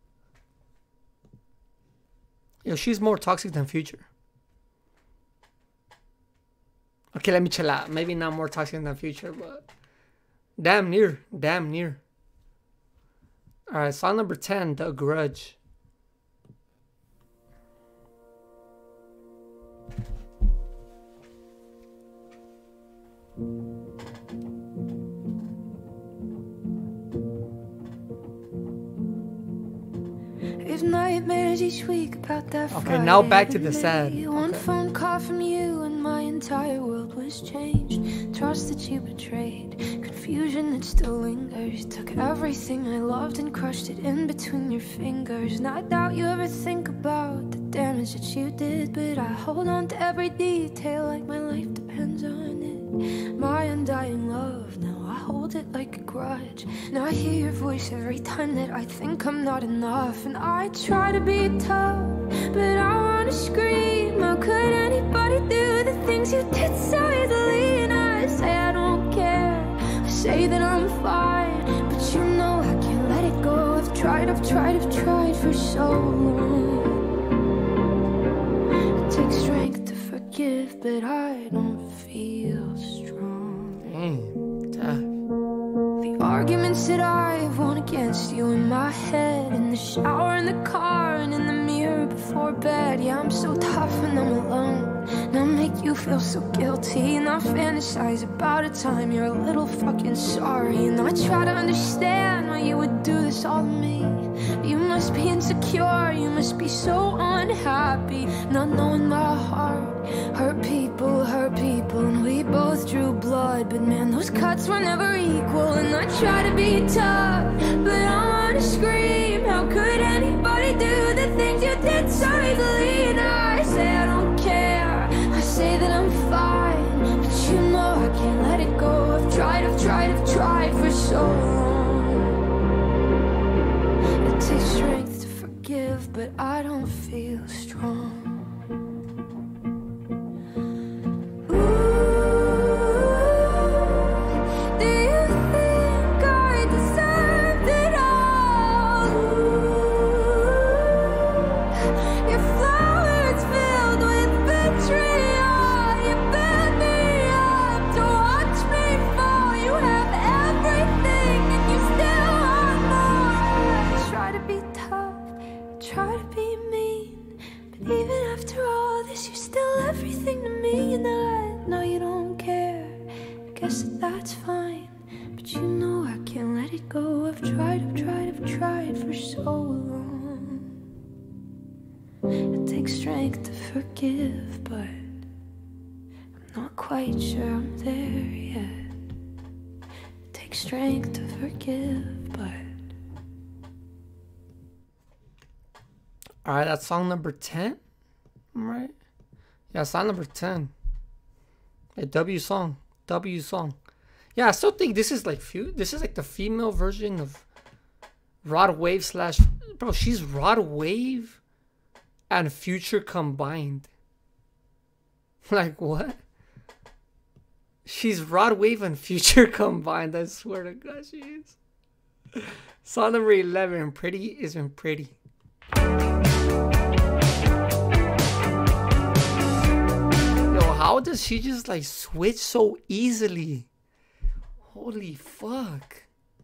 Yo, she's more toxic than Future. Okay, let me chill out. Maybe not more toxic than Future, but damn near. Damn near. Alright, song number 10, The Grudge. There's nightmares each week about that Okay, now back to Friday the sad. night. One Okay. phone call from you and my entire world was changed. Trust that you betrayed, confusion that still lingers. Took everything I loved and crushed it in between your fingers. And I doubt you ever think about the damage that you did, but I hold on to every detail like my life depends on it. My undying love, now I hold it like a grudge. Now I hear your voice every time that I think I'm not enough. And I try to be tough, but I wanna scream. How could anybody do the things you did so easily? And I say I don't care, I say that I'm fine, but you know I can't let it go. I've tried for so long. It takes strength to forgive, but I don't feel strong. Dang, tough. The arguments that I've won against you in my head, in the shower, in the car, and in the mirror before bed. Yeah, I'm so tough when I'm alone, and I make you feel so guilty. And I fantasize about a time you're a little fucking sorry. And I try to understand why you would do this all to me. You must be insecure, you must be so unhappy, not knowing my heart hurt people, and we both drew blood, but man, those cuts were never equal. And I try to be tough, but I wanna scream. How could anybody do the things you did so easily? And I say I don't care, I say that I'm fine, but you know I can't let it go. I've tried for so long. It takes strength to forgive, but I don't feel strong. That's fine, but you know I can't let it go. I've tried for so long. It takes strength to forgive, but I'm not quite sure I'm there yet. It takes strength to forgive, but... Alright, that's song number 10. Right? Yeah, song number 10. A W song. W song. Yeah, I still think this is like this is like the female version of Rod Wave slash, bro, she's Rod Wave and Future combined. Like what? She's Rod Wave and Future combined. I swear to God, she is. Song number 11. Pretty Isn't Pretty. How does she just like switch so easily? Holy fuck.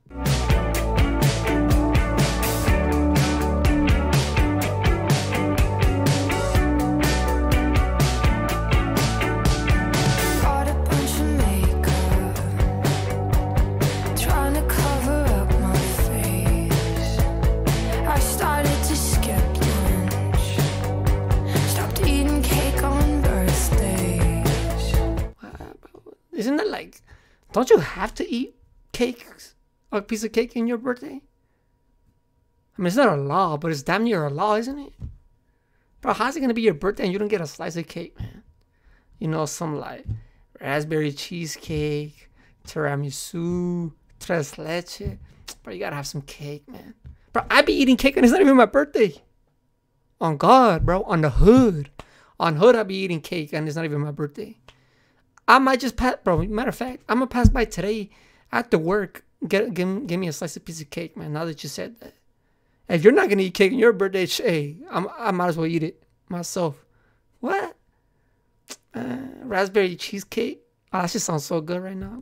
Bought a bunch of makeup, trying to cover up my face. I started to skip lunch, stopped eating cake on birthdays. Isn't that like, don't you have to eat cakes, a piece of cake in your birthday? I mean, it's not a law, but it's damn near a law, isn't it? Bro, how's it gonna be your birthday and you don't get a slice of cake, man? You know, some like raspberry cheesecake, tiramisu, tres leche. Bro, you gotta have some cake, man. Bro, I be eating cake and it's not even my birthday. On God, bro, on the hood. On hood, I be eating cake and it's not even my birthday. I might just pass, bro. Matter of fact, I'm gonna pass by today after work. Give me a slice of piece of cake, man. Now that you said that, if you're not gonna eat cake on your birthday, hey, I might as well eat it myself. What? Raspberry cheesecake? Oh, that just sounds so good right now.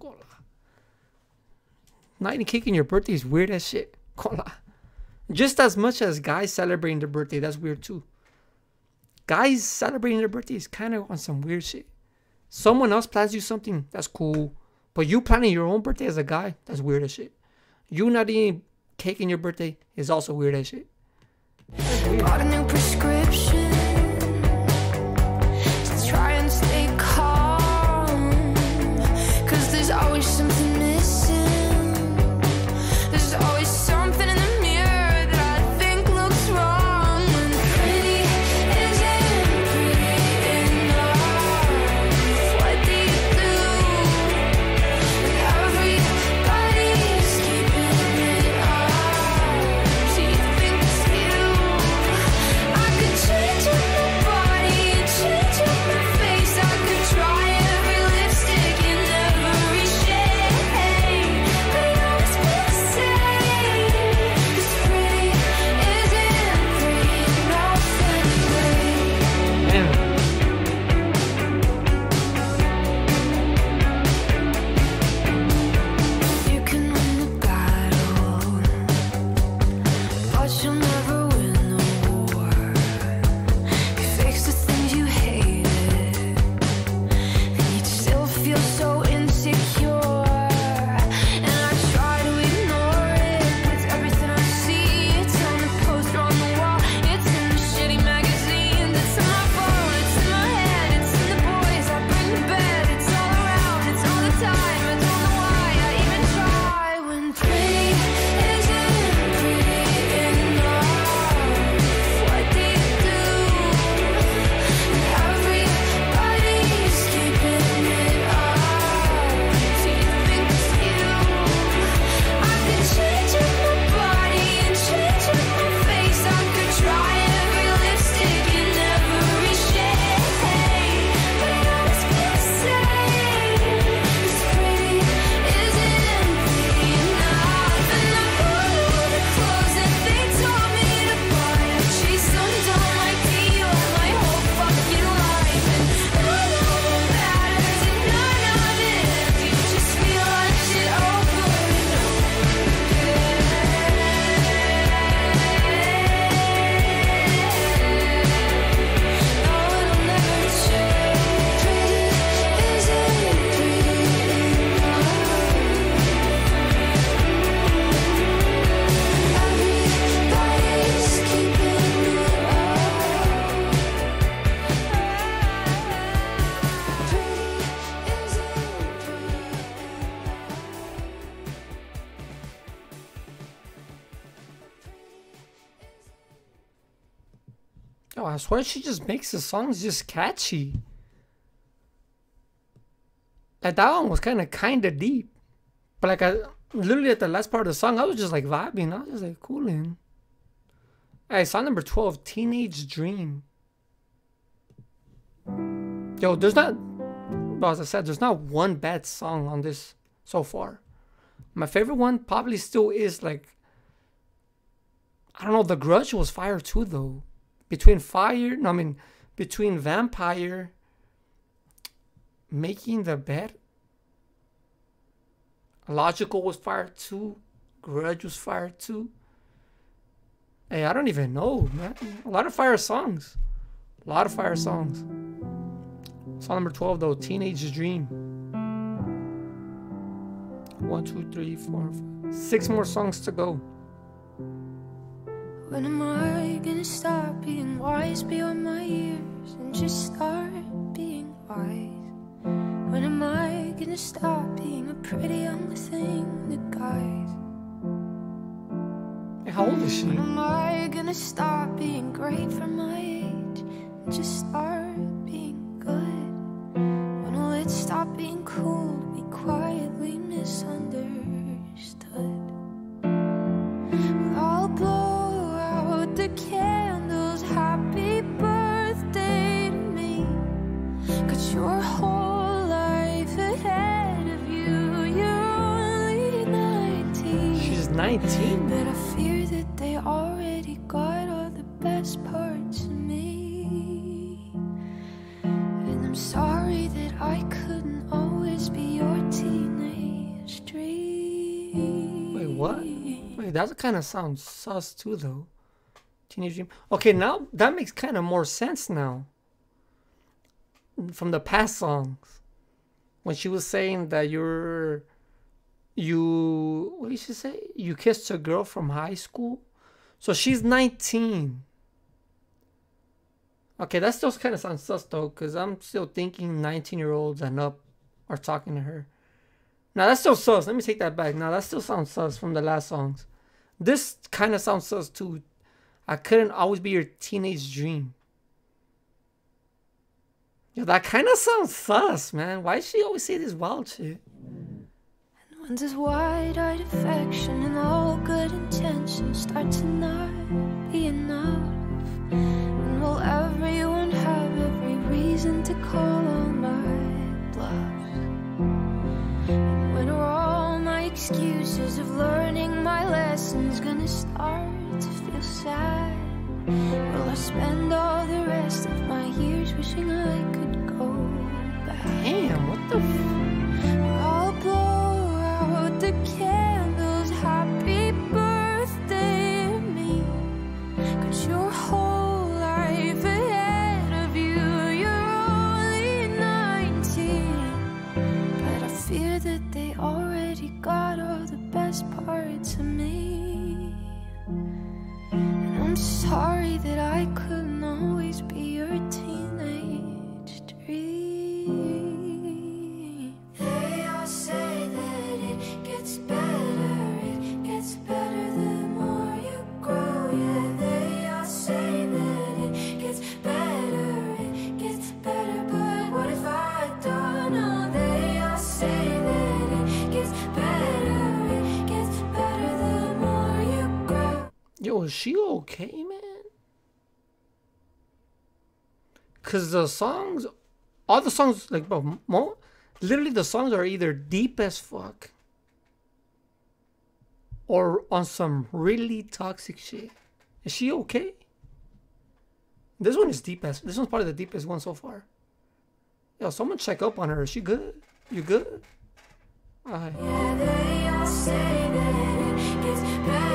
Not eating cake on your birthday is weird as shit. Just as much as guys celebrating their birthday, that's weird too. Guys celebrating their birthday is kind of on some weird shit. Someone else plans you something, that's cool. But you planning your own birthday as a guy, that's weird as shit. You not eating cake in your birthday is also weird as shit. Bought a new prescription to try and stay calm, 'cause there's always something missing. There's always something in the mirror that I think looks wrong. And pretty isn't pretty enough. What do you do when everybody's keeping it up? Do you think it's you? I could change up my body and change up my face. I could try every lipstick in every shade, but it always be the same. 'Cause pretty isn't pretty enough anyway. Man. You can win the battle, but you'll never win the war. You fix the things you hated, and you'd still feel so insecure. And I try to ignore it with everything I see. It's on the poster on the wall, it's in the shitty magazines, it's in my phone, it's in my head, it's in the boys I bring to bed. It's all around, it's all the time. I don't know why I even try. When pretty isn't pretty enough, what do you do when everybody's keeping it up? Do you think it's you? I could change up my body and change up my face. I could try every lipstick in every shade, but it always be the same. 'Cause pretty isn't pretty enough. And I bought all the clothes that they told me to buy. I chased some down like Dior my whole fucking life, and none of it matters and none of it ends. You just feel like shit over and over again. No, it'll never change. Pretty isn't pretty enough. Everybody's keeping it up. Pretty isn't Oh, I swear she just makes the songs just catchy. Like that one was kind of deep, but like I literally at the last part of the song, I was just like vibing. I was just like cooling. Hey, song number 12, "Teenage Dream." Yo, there's not, well, as I said, there's not one bad song on this so far. My favorite one probably still is like, I don't know, The Grudge was fire too though. Between Vampire, Making the Bed, Logical was fire too, Grudge was fire too. Hey, I don't even know, man. A lot of fire songs. A lot of fire songs. Song number 12 though, "Teenage Dream." 1, 2, 3, 4, 5. 6 more songs to go. When am I gonna stop being wise beyond my years and just start being wise? When am I gonna stop being a pretty young thing that guys? Hey, how old is she? When am I gonna stop being great for my age and just start being good? When will it stop being cool to be quietly misunderstood? Well, I'll blow out the candles, happy birthday to me. Got your whole life ahead of you, you're only 19. She's 19. But I fear that they already got all the best parts of me. And I'm sorry that I couldn't always be your teenage dream. Wait, what? Wait, that kind of sounds sus too, though. Teenage Dream. Okay, now that makes kind of more sense now. From the past songs, when she was saying that what did she say? You kissed a girl from high school, So she's 19. Okay, that still kind of sounds sus though, because I'm still thinking 19-year-olds and up are talking to her. Now that's still sus. Let me take that back. Now that still sounds sus from the last songs. This kind of sounds sus too. I couldn't always be your teenage dream. Yeah, that kind of sounds sus, man. Why does she always say this wild shit? When this wide-eyed affection and all good intentions start to not be enough, and will everyone have every reason to call on my bluff? And when are all my excuses of learning my lessons gonna start to feel sad? Will I spend all the rest of my years wishing I could go back? Damn, what the I'll blow out the candles, happy birthday to me. Cause your whole life ahead of you, you're only 19. But I fear that they already got all the best parts of me. And I'm sorry that I couldn't always be your teenage dream. They all say that it gets better the more you grow. Yeah, they all say that it gets better, but what if I don't know? They all say that it gets better the more you grow. Yo, is she okay, man? Cause the songs, all the songs, like, bro, literally the songs are either deep as fuck or on some really toxic shit. Is she okay? This one is deepest. This one's probably the deepest one so far. Yo, someone check up on her. Is she good? You good? Alright. Yeah, they all say that it gets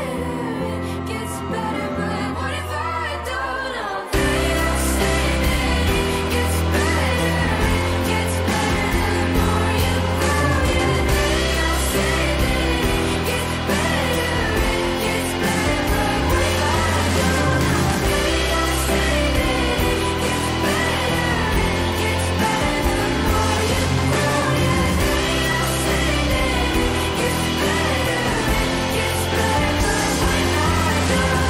better, but what if I don't know? They all say that it gets better the more you grow. Yeah, they all say that it gets better, but what if I don't know? They all say that it gets better the more you grow. Yeah, they all say that it gets better, but when I don't.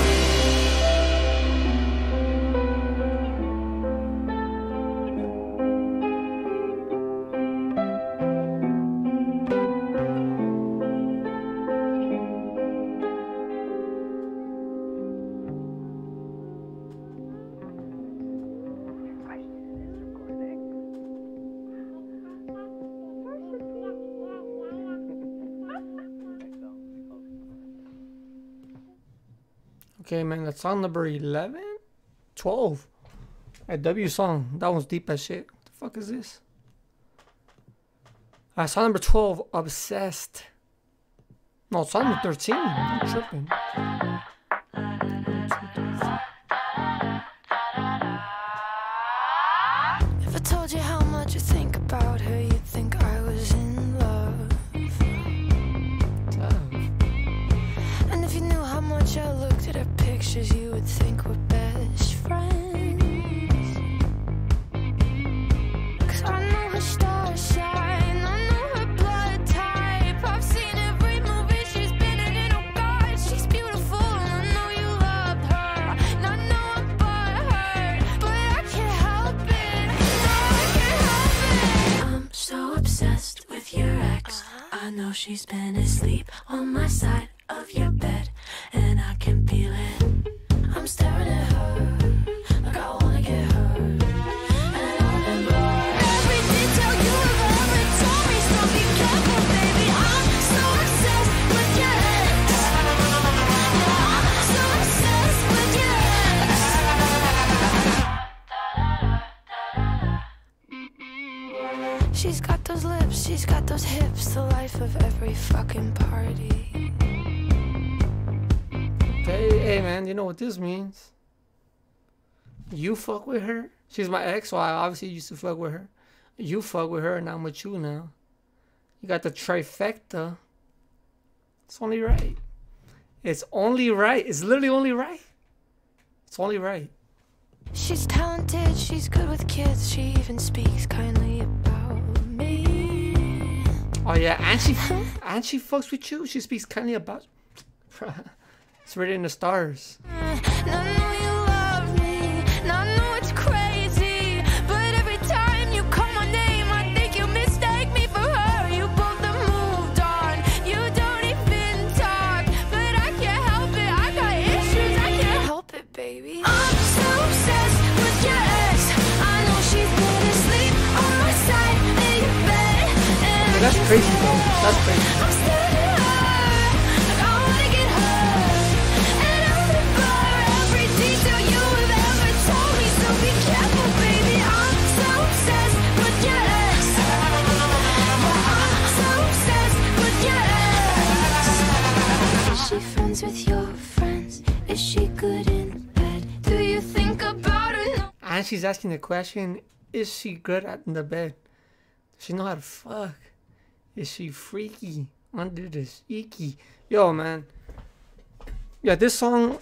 Okay, man, that's song number 11? 12. A W song. That one's deep as shit. What the fuck is this? Song number 12, Obsessed. No, song number 13. I'm tripping. If I told you how much I think about her, you'd think I was in love. And if you knew how much I looked at her pictures, you would think we're best friends. Cause I know her star shine, I know her blood type. I've seen every movie she's been in, oh God, she's beautiful. And I know you love her, and I know I'm butthurt, but I can't help it, no, I can't help it. I'm so obsessed with your ex. I know she's been asleep on my side of your bed, and I can feel it. I'm staring at her like I wanna get her, and I remember every detail you ever told me. So be careful, baby. I'm so obsessed with your ex. Yeah, I'm so obsessed with your ex. She's got those lips, she's got those hips, the life of every fucking party. Hey, man, you know what this means? You fuck with her. She's my ex, so I obviously used to fuck with her. You fuck with her, and I'm with you now. You got the trifecta. It's only right. It's only right. It's literally only right. It's only right. She's talented, she's good with kids, she even speaks kindly about me. Oh yeah, and she fucks with you. She speaks kindly about. It's written in the stars. And I know you love me, and I know it's crazy, but every time you call my name, I think you mistake me for her. You both have moved on, you don't even talk, but I can't help it. I got issues, I can't help it, baby. I'm so obsessed with your ex. I know she's been asleep on my side in your bed, and Yeah, that's crazy, though. That's crazy. I'm staring at her, like I wanna get her, and I remember every detail you have ever told me. So be careful, baby. I'm so obsessed with your ex. I'm so obsessed with your ex. Is she friends with your friends? Is she good in bed? Do you think about her? No. And she's asking the question: is she good at the bed? Does she know how to fuck? Is she freaky under the icky? Yo, man. Yeah, this song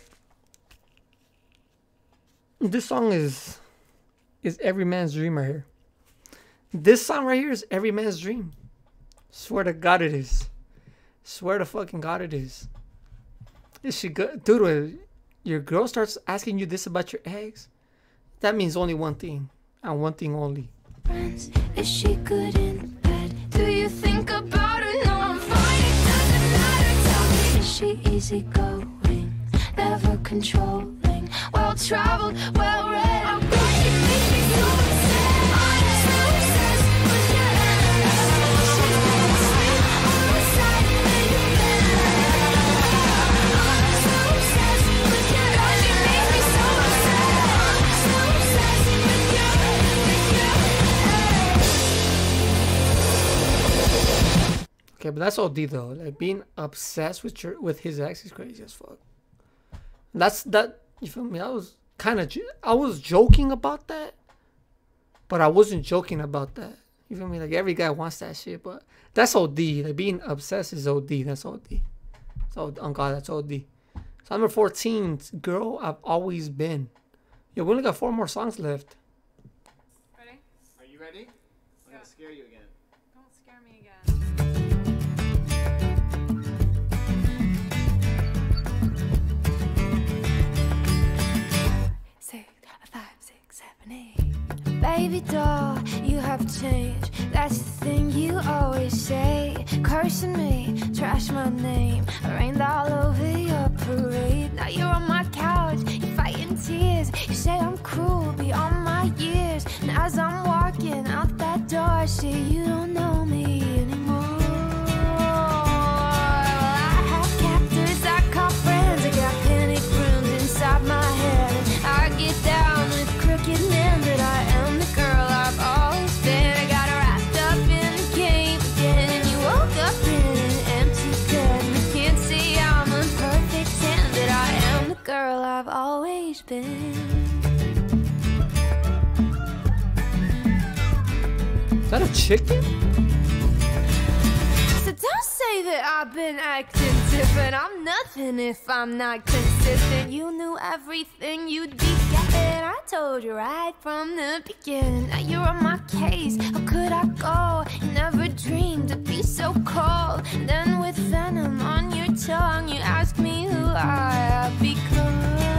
is every man's dream right here. This song right here is every man's dream. Swear to God it is. Swear to fucking God it is. Is she good? Dude, when your girl starts asking you this about your ex, that means only one thing. And one thing only. Friends, is she good in bed? Do you think about her? No, I'm fine, it doesn't matter. Tell me, is she easygoing, never controlling, well-traveled, well-read? I'm glad you make me so upset. I'm so obsessed with your ex. She's been asleep on my side in your bed. I'm so obsessed with your ex. You make me so upset. I'm so obsessed with your ex. Okay, but that's OD though. Like being obsessed with his ex is crazy as fuck. That you feel me? I was joking about that, but I wasn't joking about that. You feel me? Like every guy wants that shit, but that's OD. Like being obsessed is OD. That's OD. So on God, that's OD. So number 14, girl, I've always been. Yeah, we only got 4 more songs left. Ready? Are you ready? I'm gonna scare you again. Don't scare me again. Six, 5, 6, 7, 8. Baby doll, you have changed. That's the thing you always say. Cursing me, trash my name. I rained all over your parade. Now you're on my couch, you're fighting tears. You say I'm cruel beyond my years. And as I'm walking out that door, I see you don't know me anymore. I have captors, I call friends. I got panic rooms inside my head. I get down with crooked men, but I am the girl I've always been. I got wrapped up in the game again, and you woke up in an empty bed. And you can't see I'm a perfect 10, but I am the girl I've always been. Is that a chicken? So don't say that I've been acting different. I'm nothing if I'm not consistent. You knew everything you'd be getting. I told you right from the beginning. Now you're on my case. How could I go? You never dreamed to be so cold. And then with venom on your tongue, you ask me who I have become.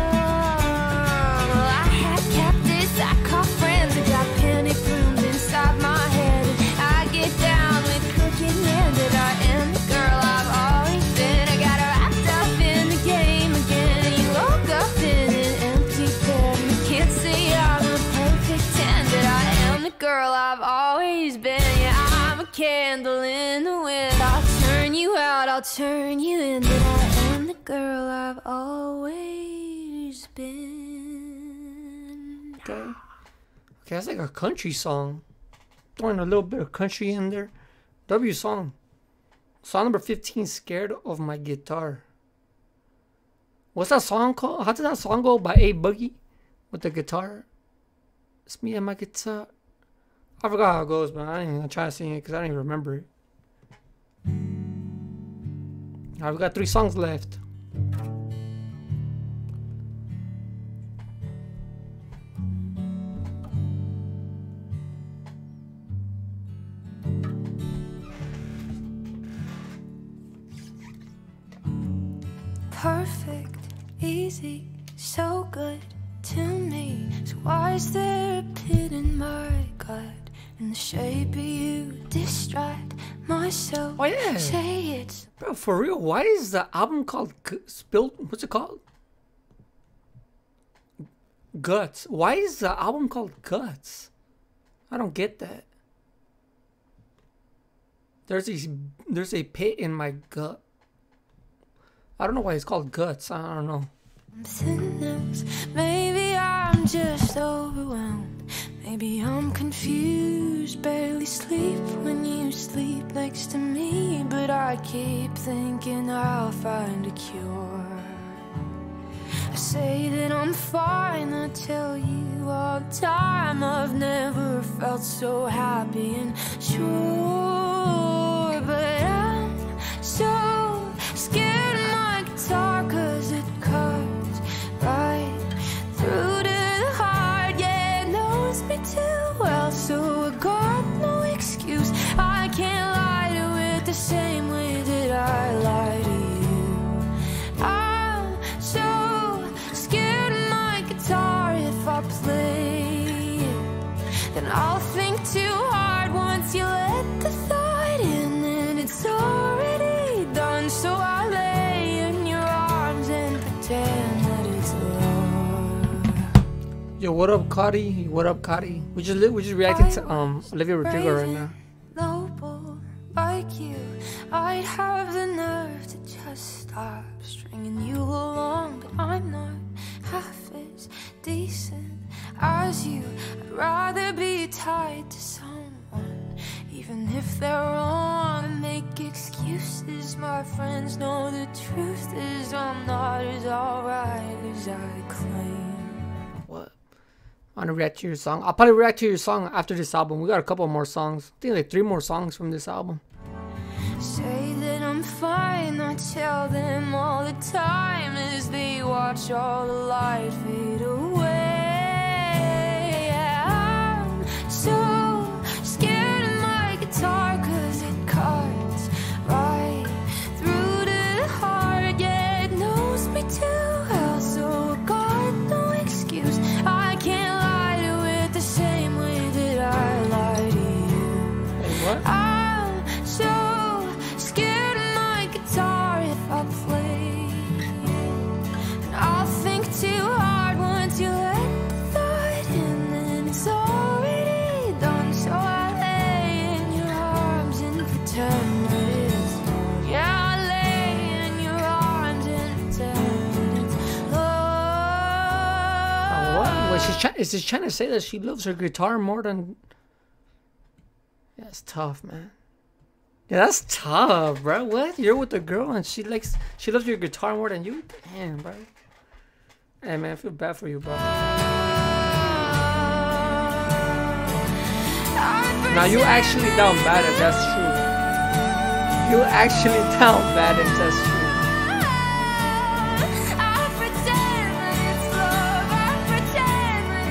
Well, I had captives, I call friends. I got panic rooms inside my head. And I get down with crooked men, but I am the girl I've always been. I got wrapped up in the game again. You woke up in an empty bed. You can't say I'm a perfect 10, but I am the girl I've always been. Yeah, I'm a candle in the wind. I'll turn you out, I'll turn you in, but I am the girl I've always been. Okay. Okay, that's like a country song. Throwing a little bit of country in there. W song. Song number 15, Scared of My Guitar. What's that song called? How did that song go by A Boogie? With the guitar? It's me and my guitar. I forgot how it goes, but I ain't even gonna try to sing it because I don't even remember it. Alright, we got 3 songs left. Perfect, easy, so good to me. So why is there a pit in my gut? In the shape of you, distract myself. Oh, yeah. Say it's Bro, for real, why is the album called Spilled? What's it called? Guts. Why is the album called Guts? I don't get that. There's a pit in my gut. I don't know why it's called Guts. I don't know. something else. Maybe I'm just overwhelmed. Maybe I'm confused. Barely sleep when you sleep next to me. But I keep thinking I'll find a cure. I say that I'm fine. I tell you all the time I've never felt so happy and sure. But I'm so scared of my guitar, 'cause it cuts right through to the heart. Yeah, it knows me too well, so I got no excuse. I can't lie to it the same way that I lie to you. I'm so scared of my guitar. If I play it, then I'll think too hard. Once you let the thought in, then it's already done. So I lay in your arms and pretend that it's love. Yo, what up, Cardi? What up, Cardi? We just reacting to Olivia Rodrigo right now. Noble like you, I'd have the nerve to just stop stringing you along, but I'm not half as decent as you. I'd rather be tied to someone, even if they're wrong, and make excuses. My friends know the truth is I'm not as alright as I claim. What? I want to react to your song. I'll probably react to your song after this album. We got a couple more songs. I think like 3 more songs from this album. Say that I'm fine, I tell them all the time as they watch all the light fade away. I'm so scared of my guitar, 'cause it cuts right through to the heart. Yeah, it knows me too well, so I got no excuse. I can't lie to it the same way that I lie to you. Hey, what? I'm so scared of my guitar. If I play it, and I'll think too hard. Once you let the thought in, then it's already done. So I lay in your arms and pretend that it's love. Yeah, I lay in your arms and pretend that it's love. What? Wait, is she trying to say that she loves her guitar more than... Yeah, it's tough, man. Yeah, that's tough, bro. What? You're with a girl and she loves your guitar more than you? Damn, bro. Hey, man, I feel bad for you, bro. Now, you actually down bad if that's true. You actually down bad if that's true. I pretend that it's love. I pretend that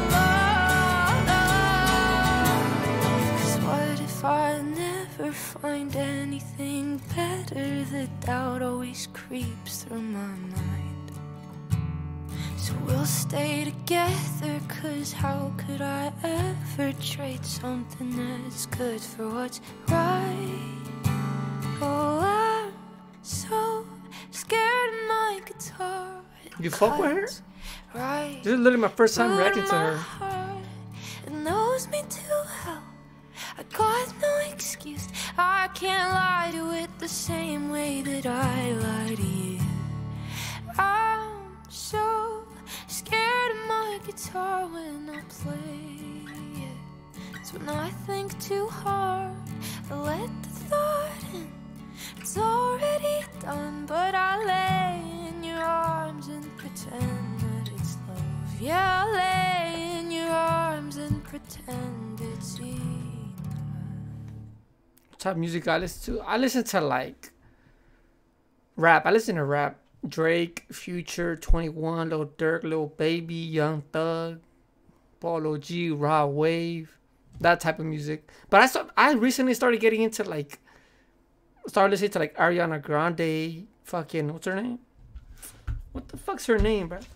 it's love. 'Cause what if I never find anything better? The doubt always creeps through my mind. So we'll stay together, 'cause how could I ever trade something that's good for what's right? Oh, I'm so scared of my guitar. You fuck with her? Right. This is literally my first time reacting to her. It knows me too well. I got no excuse. I can't lie to it the same way that I lie to you. I'm so scared of my guitar when I play it. It's when I think too hard, I let the thought in. It's already done, but I lay in your arms and pretend that it's love. Yeah, I lay in your arms and pretend it's enough. What type of music I listen to? I listen to like rap. I listen to rap. Drake, Future, 21, Lil Durk, Lil Baby, Young Thug, Polo G, Raw Wave, that type of music. But I recently started getting into like, started listening to like Ariana Grande, fucking, what's her name? What the fuck's her name, bro?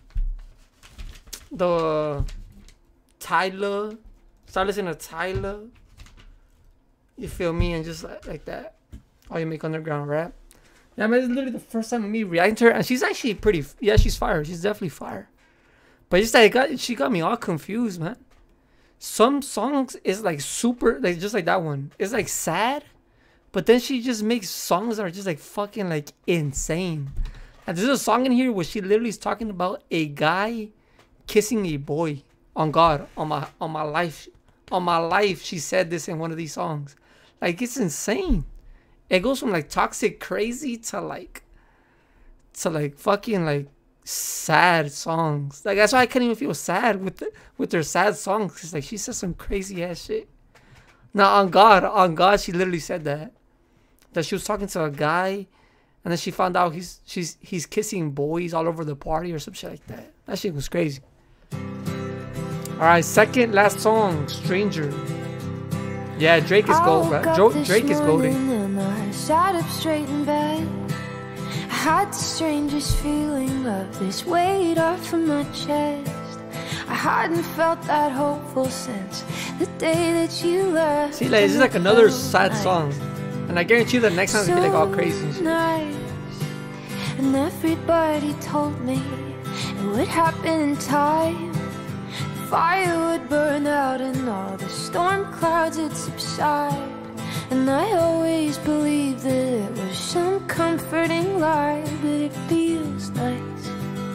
The Tyler. Start listening to Tyler. You feel me? And just like that. Oh, you make underground rap. Yeah, man, it's literally the first time of me reacting to her, and she's actually pretty. Yeah, she's fire. She's definitely fire. But just like she got me all confused, man. Some songs is like super, like just like that one. It's like sad, but then she just makes songs that are just like fucking like insane. And there's a song in here where she literally is talking about a guy kissing a boy. On God, on my life, she said this in one of these songs. Like, it's insane. It goes from like toxic crazy to like fucking like sad songs. Like, that's why I couldn't even feel sad with her sad songs, because like she said some crazy ass shit. Now on God, she literally said that she was talking to a guy, and then she found out he's kissing boys all over the party or some shit like that. That shit was crazy. All right, second last song, Stranger. Yeah, Drake is gold, right? Drake is golden. And I sat up straight in bed. I had the strangest feeling of this weight off of my chest. I hadn't felt that hopeful since the day that you left. See, like, this is like another sad song, and I guarantee you the next song's gonna be like all crazy and shit. Nice. And everybody told me it would happen in time. Fire would burn out and all the storm clouds would subside. And I always believed that it was some comforting lie, but it feels nice,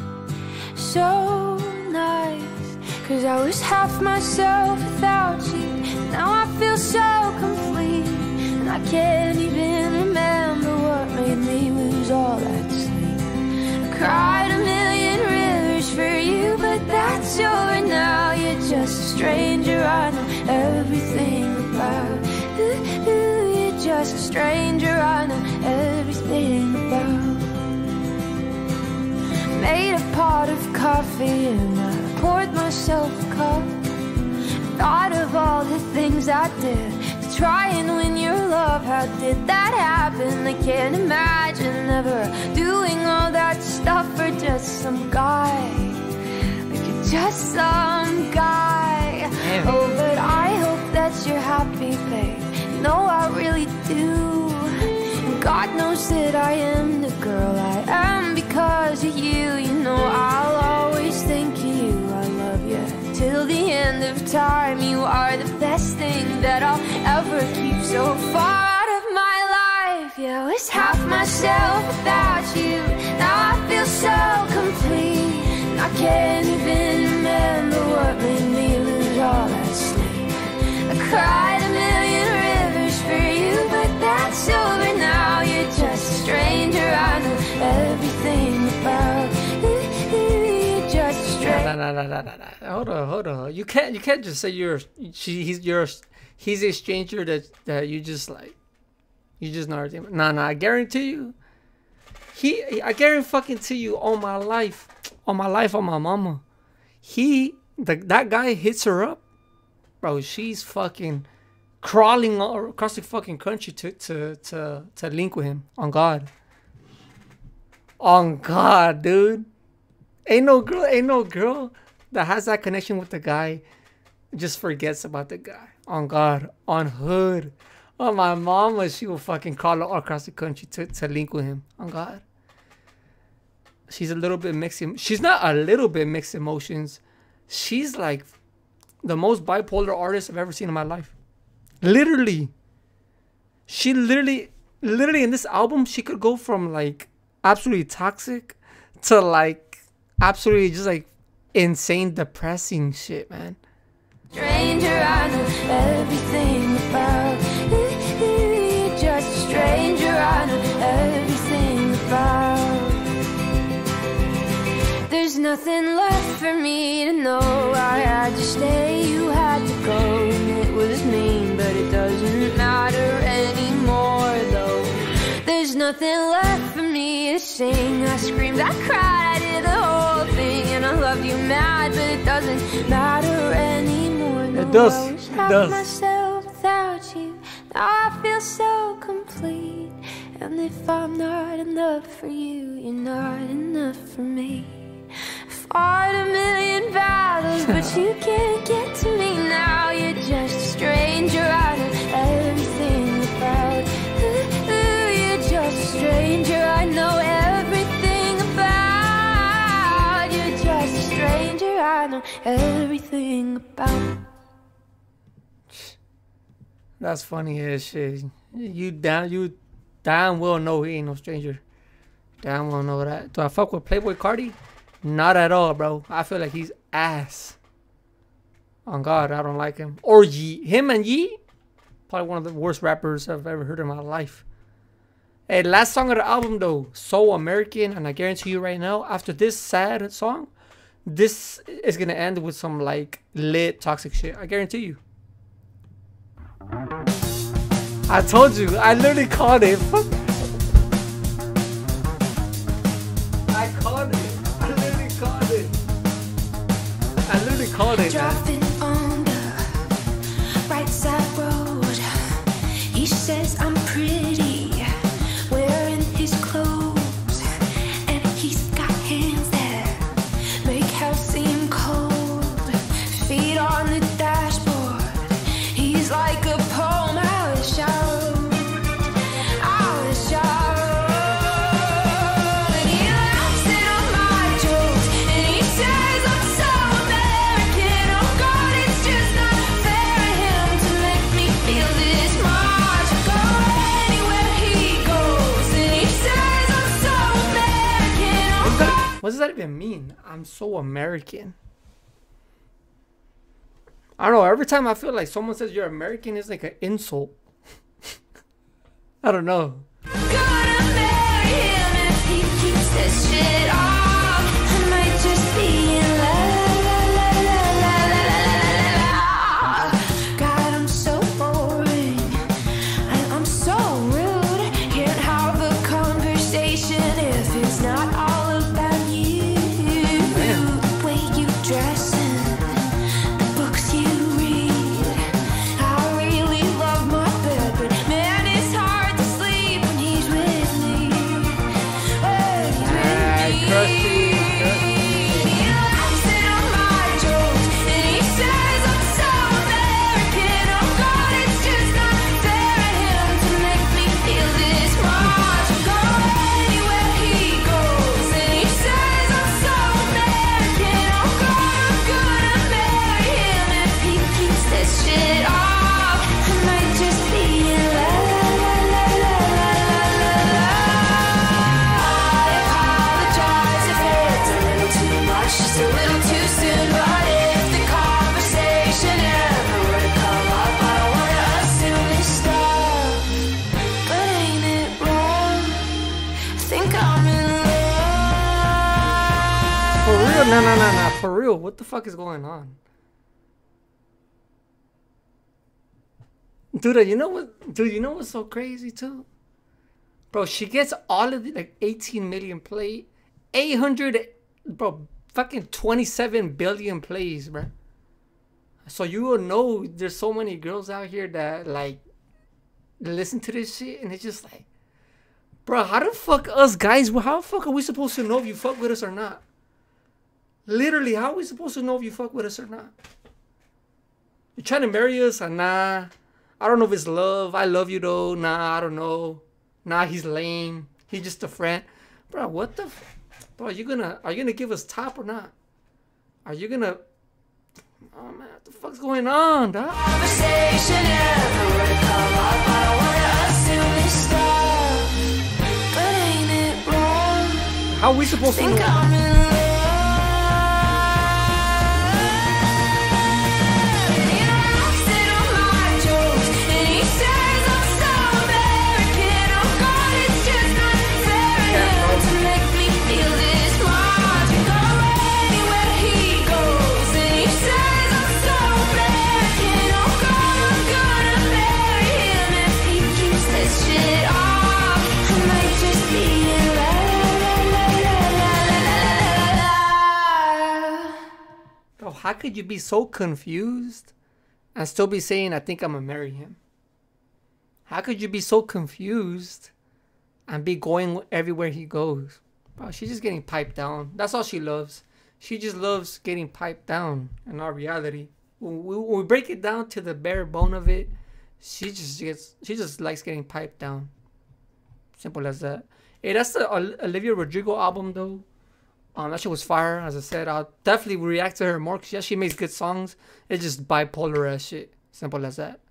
so nice. Cause I was half myself without you. Now I feel so complete, and I can't even remember what made me lose all that sleep. I cried a million rivers for you, but that's over now. You're just a stranger I know everything about. You're just a stranger I know everything about. Made a pot of coffee and I poured myself a cup. Thought of all the things I did to try and win your love. How did that happen? I can't imagine ever doing all that stuff for just some guy. Like you're just some guy. Oh, but I hope that you're happy, babe. No, I really do. And God knows that I am the girl I am because of you. You know I'll always think of you. I love you till the end of time. You are the best thing that I'll ever keep so far out of my life. Yeah, I was half myself without you. Now I feel so complete, and I can't even remember what made me lose all that sleep. I cried a million rivers for you, but that's over now. You're just a stranger I know everything about. You're just a stranger. Nah. Hold on. You can't just say he's a stranger that you just like. You just know everything. Nah. I guarantee you. I guarantee you on my life, on my mama. That guy hits her up, bro. She's fucking crawling across the fucking country to link with him. On God, dude. Ain't no girl that has that connection with the guy just forgets about the guy. On God, on hood, on my mama, she will fucking crawl all across the country to link with him. On God. She's a little bit mixed. She's not a little bit mixed emotions. She's like the most bipolar artist I've ever seen in my life. Literally. She literally in this album, she could go from like absolutely toxic to like absolutely just like insane depressing shit, man. Stranger I know everything about. You're just a stranger I know everything about. There's nothing left for me to know. I had to stay, you had to go, and it was mean, but it doesn't matter anymore though. There's nothing left for me to sing. I screamed, I cried, I did the whole thing. And I love you mad, but it doesn't matter anymore. No, It does. I wish It I does. myself without you. Now I feel so complete. And if I'm not enough for you, you're not enough for me. Fought a million battles, but you can't get to me now. You're just a stranger, I know everything about. You're just a stranger, I know everything about. You're just a stranger, I know everything about. That's funny as shit. You damn well know he ain't no stranger. Damn well know that. Do I fuck with Playboy Cardi? Not at all, bro. I feel like he's ass. On God, I don't like him. Or Yee. Him and Yee? Probably one of the worst rappers I've ever heard in my life. Hey, last song of the album though, So American, and I guarantee you right now, after this sad song, this is gonna end with some like lit toxic shit. I guarantee you. I told you, I literally called it. I called it. I literally called it. I literally called it. Driving on the right side road. He says I'm pretty, wearing his clothes, and he's got hands that make hell seem cold. Feet on the dashboard, he's like a poem out of shower. Out of shower. And he laughs at all my jokes, and he says I'm so American. Oh God, it's just not fair to him to make me feel this much. Go anywhere he goes, and he says I'm so American. Oh God. What does that even mean? I'm so American. I don't know. Every time I feel like someone says you're American, it's like an insult. I don't know. Gonna marry him if he keeps this shit off. I might just be in love. God, I'm so boring and I'm so rude. Can't have a conversation if it's not all about you. The way you dress and the books you read. I really love my bed, but man, it's hard to sleep when he's with me. When he's with me. Crusty. He laughs at all my jokes, and he says I'm so American. Oh God, it's just not fair to him to make me feel this much. Go anywhere he goes, and he says I'm so American. Oh God, I'm gonna marry him if he keeps this shit off. I might just be in love. I apologize if it's a little too much, just a little too soon. But if the conversation ever were to come up, I don't wanna assume it's stuff. But ain't it wrong? I think I'm in love. For real? No. For real. What the fuck is going on? Dude, you know what? Dude, you know what's so crazy too? Bro, she gets all of the like 18 million play, 800, bro, fucking 27 billion plays, bro. So you will know there's so many girls out here that like listen to this shit and it's just like, bro, how the fuck us guys? How the fuck are we supposed to know if you fuck with us or not? Literally, how are we supposed to know if you fuck with us or not? You trying to marry us or nah? I don't know if it's love. I love you though. Nah, I don't know. Nah, he's lame. He's just a friend. Bro, what the bro, are you gonna give us top or not? Are you gonna oh man, what the fuck's going on, dog? Conversation ever were to come up, I don't wanna assume it's stuff. But ain't it wrong? How are we supposed to Think know? I'm in love. And he laughs at all my jokes, and he says I'm so American. Oh God, it's just not fair to him to make me feel this much. Go anywhere he goes, and he says I'm so American. Oh God, I'm gonna marry him if he keeps this shit off. I might how could you be so confused and still be saying, I think I'm gonna marry him? How could you be so confused and be going everywhere he goes? Bro, she's just getting piped down. That's all she loves. She just loves getting piped down in our reality. When we break it down to the bare bone of it, she just likes getting piped down. Simple as that. Hey, that's the Olivia Rodrigo album though. That shit was fire. As I said, I'll definitely react to her more because yeah, she makes good songs. It's just bipolar ass shit. Simple as that.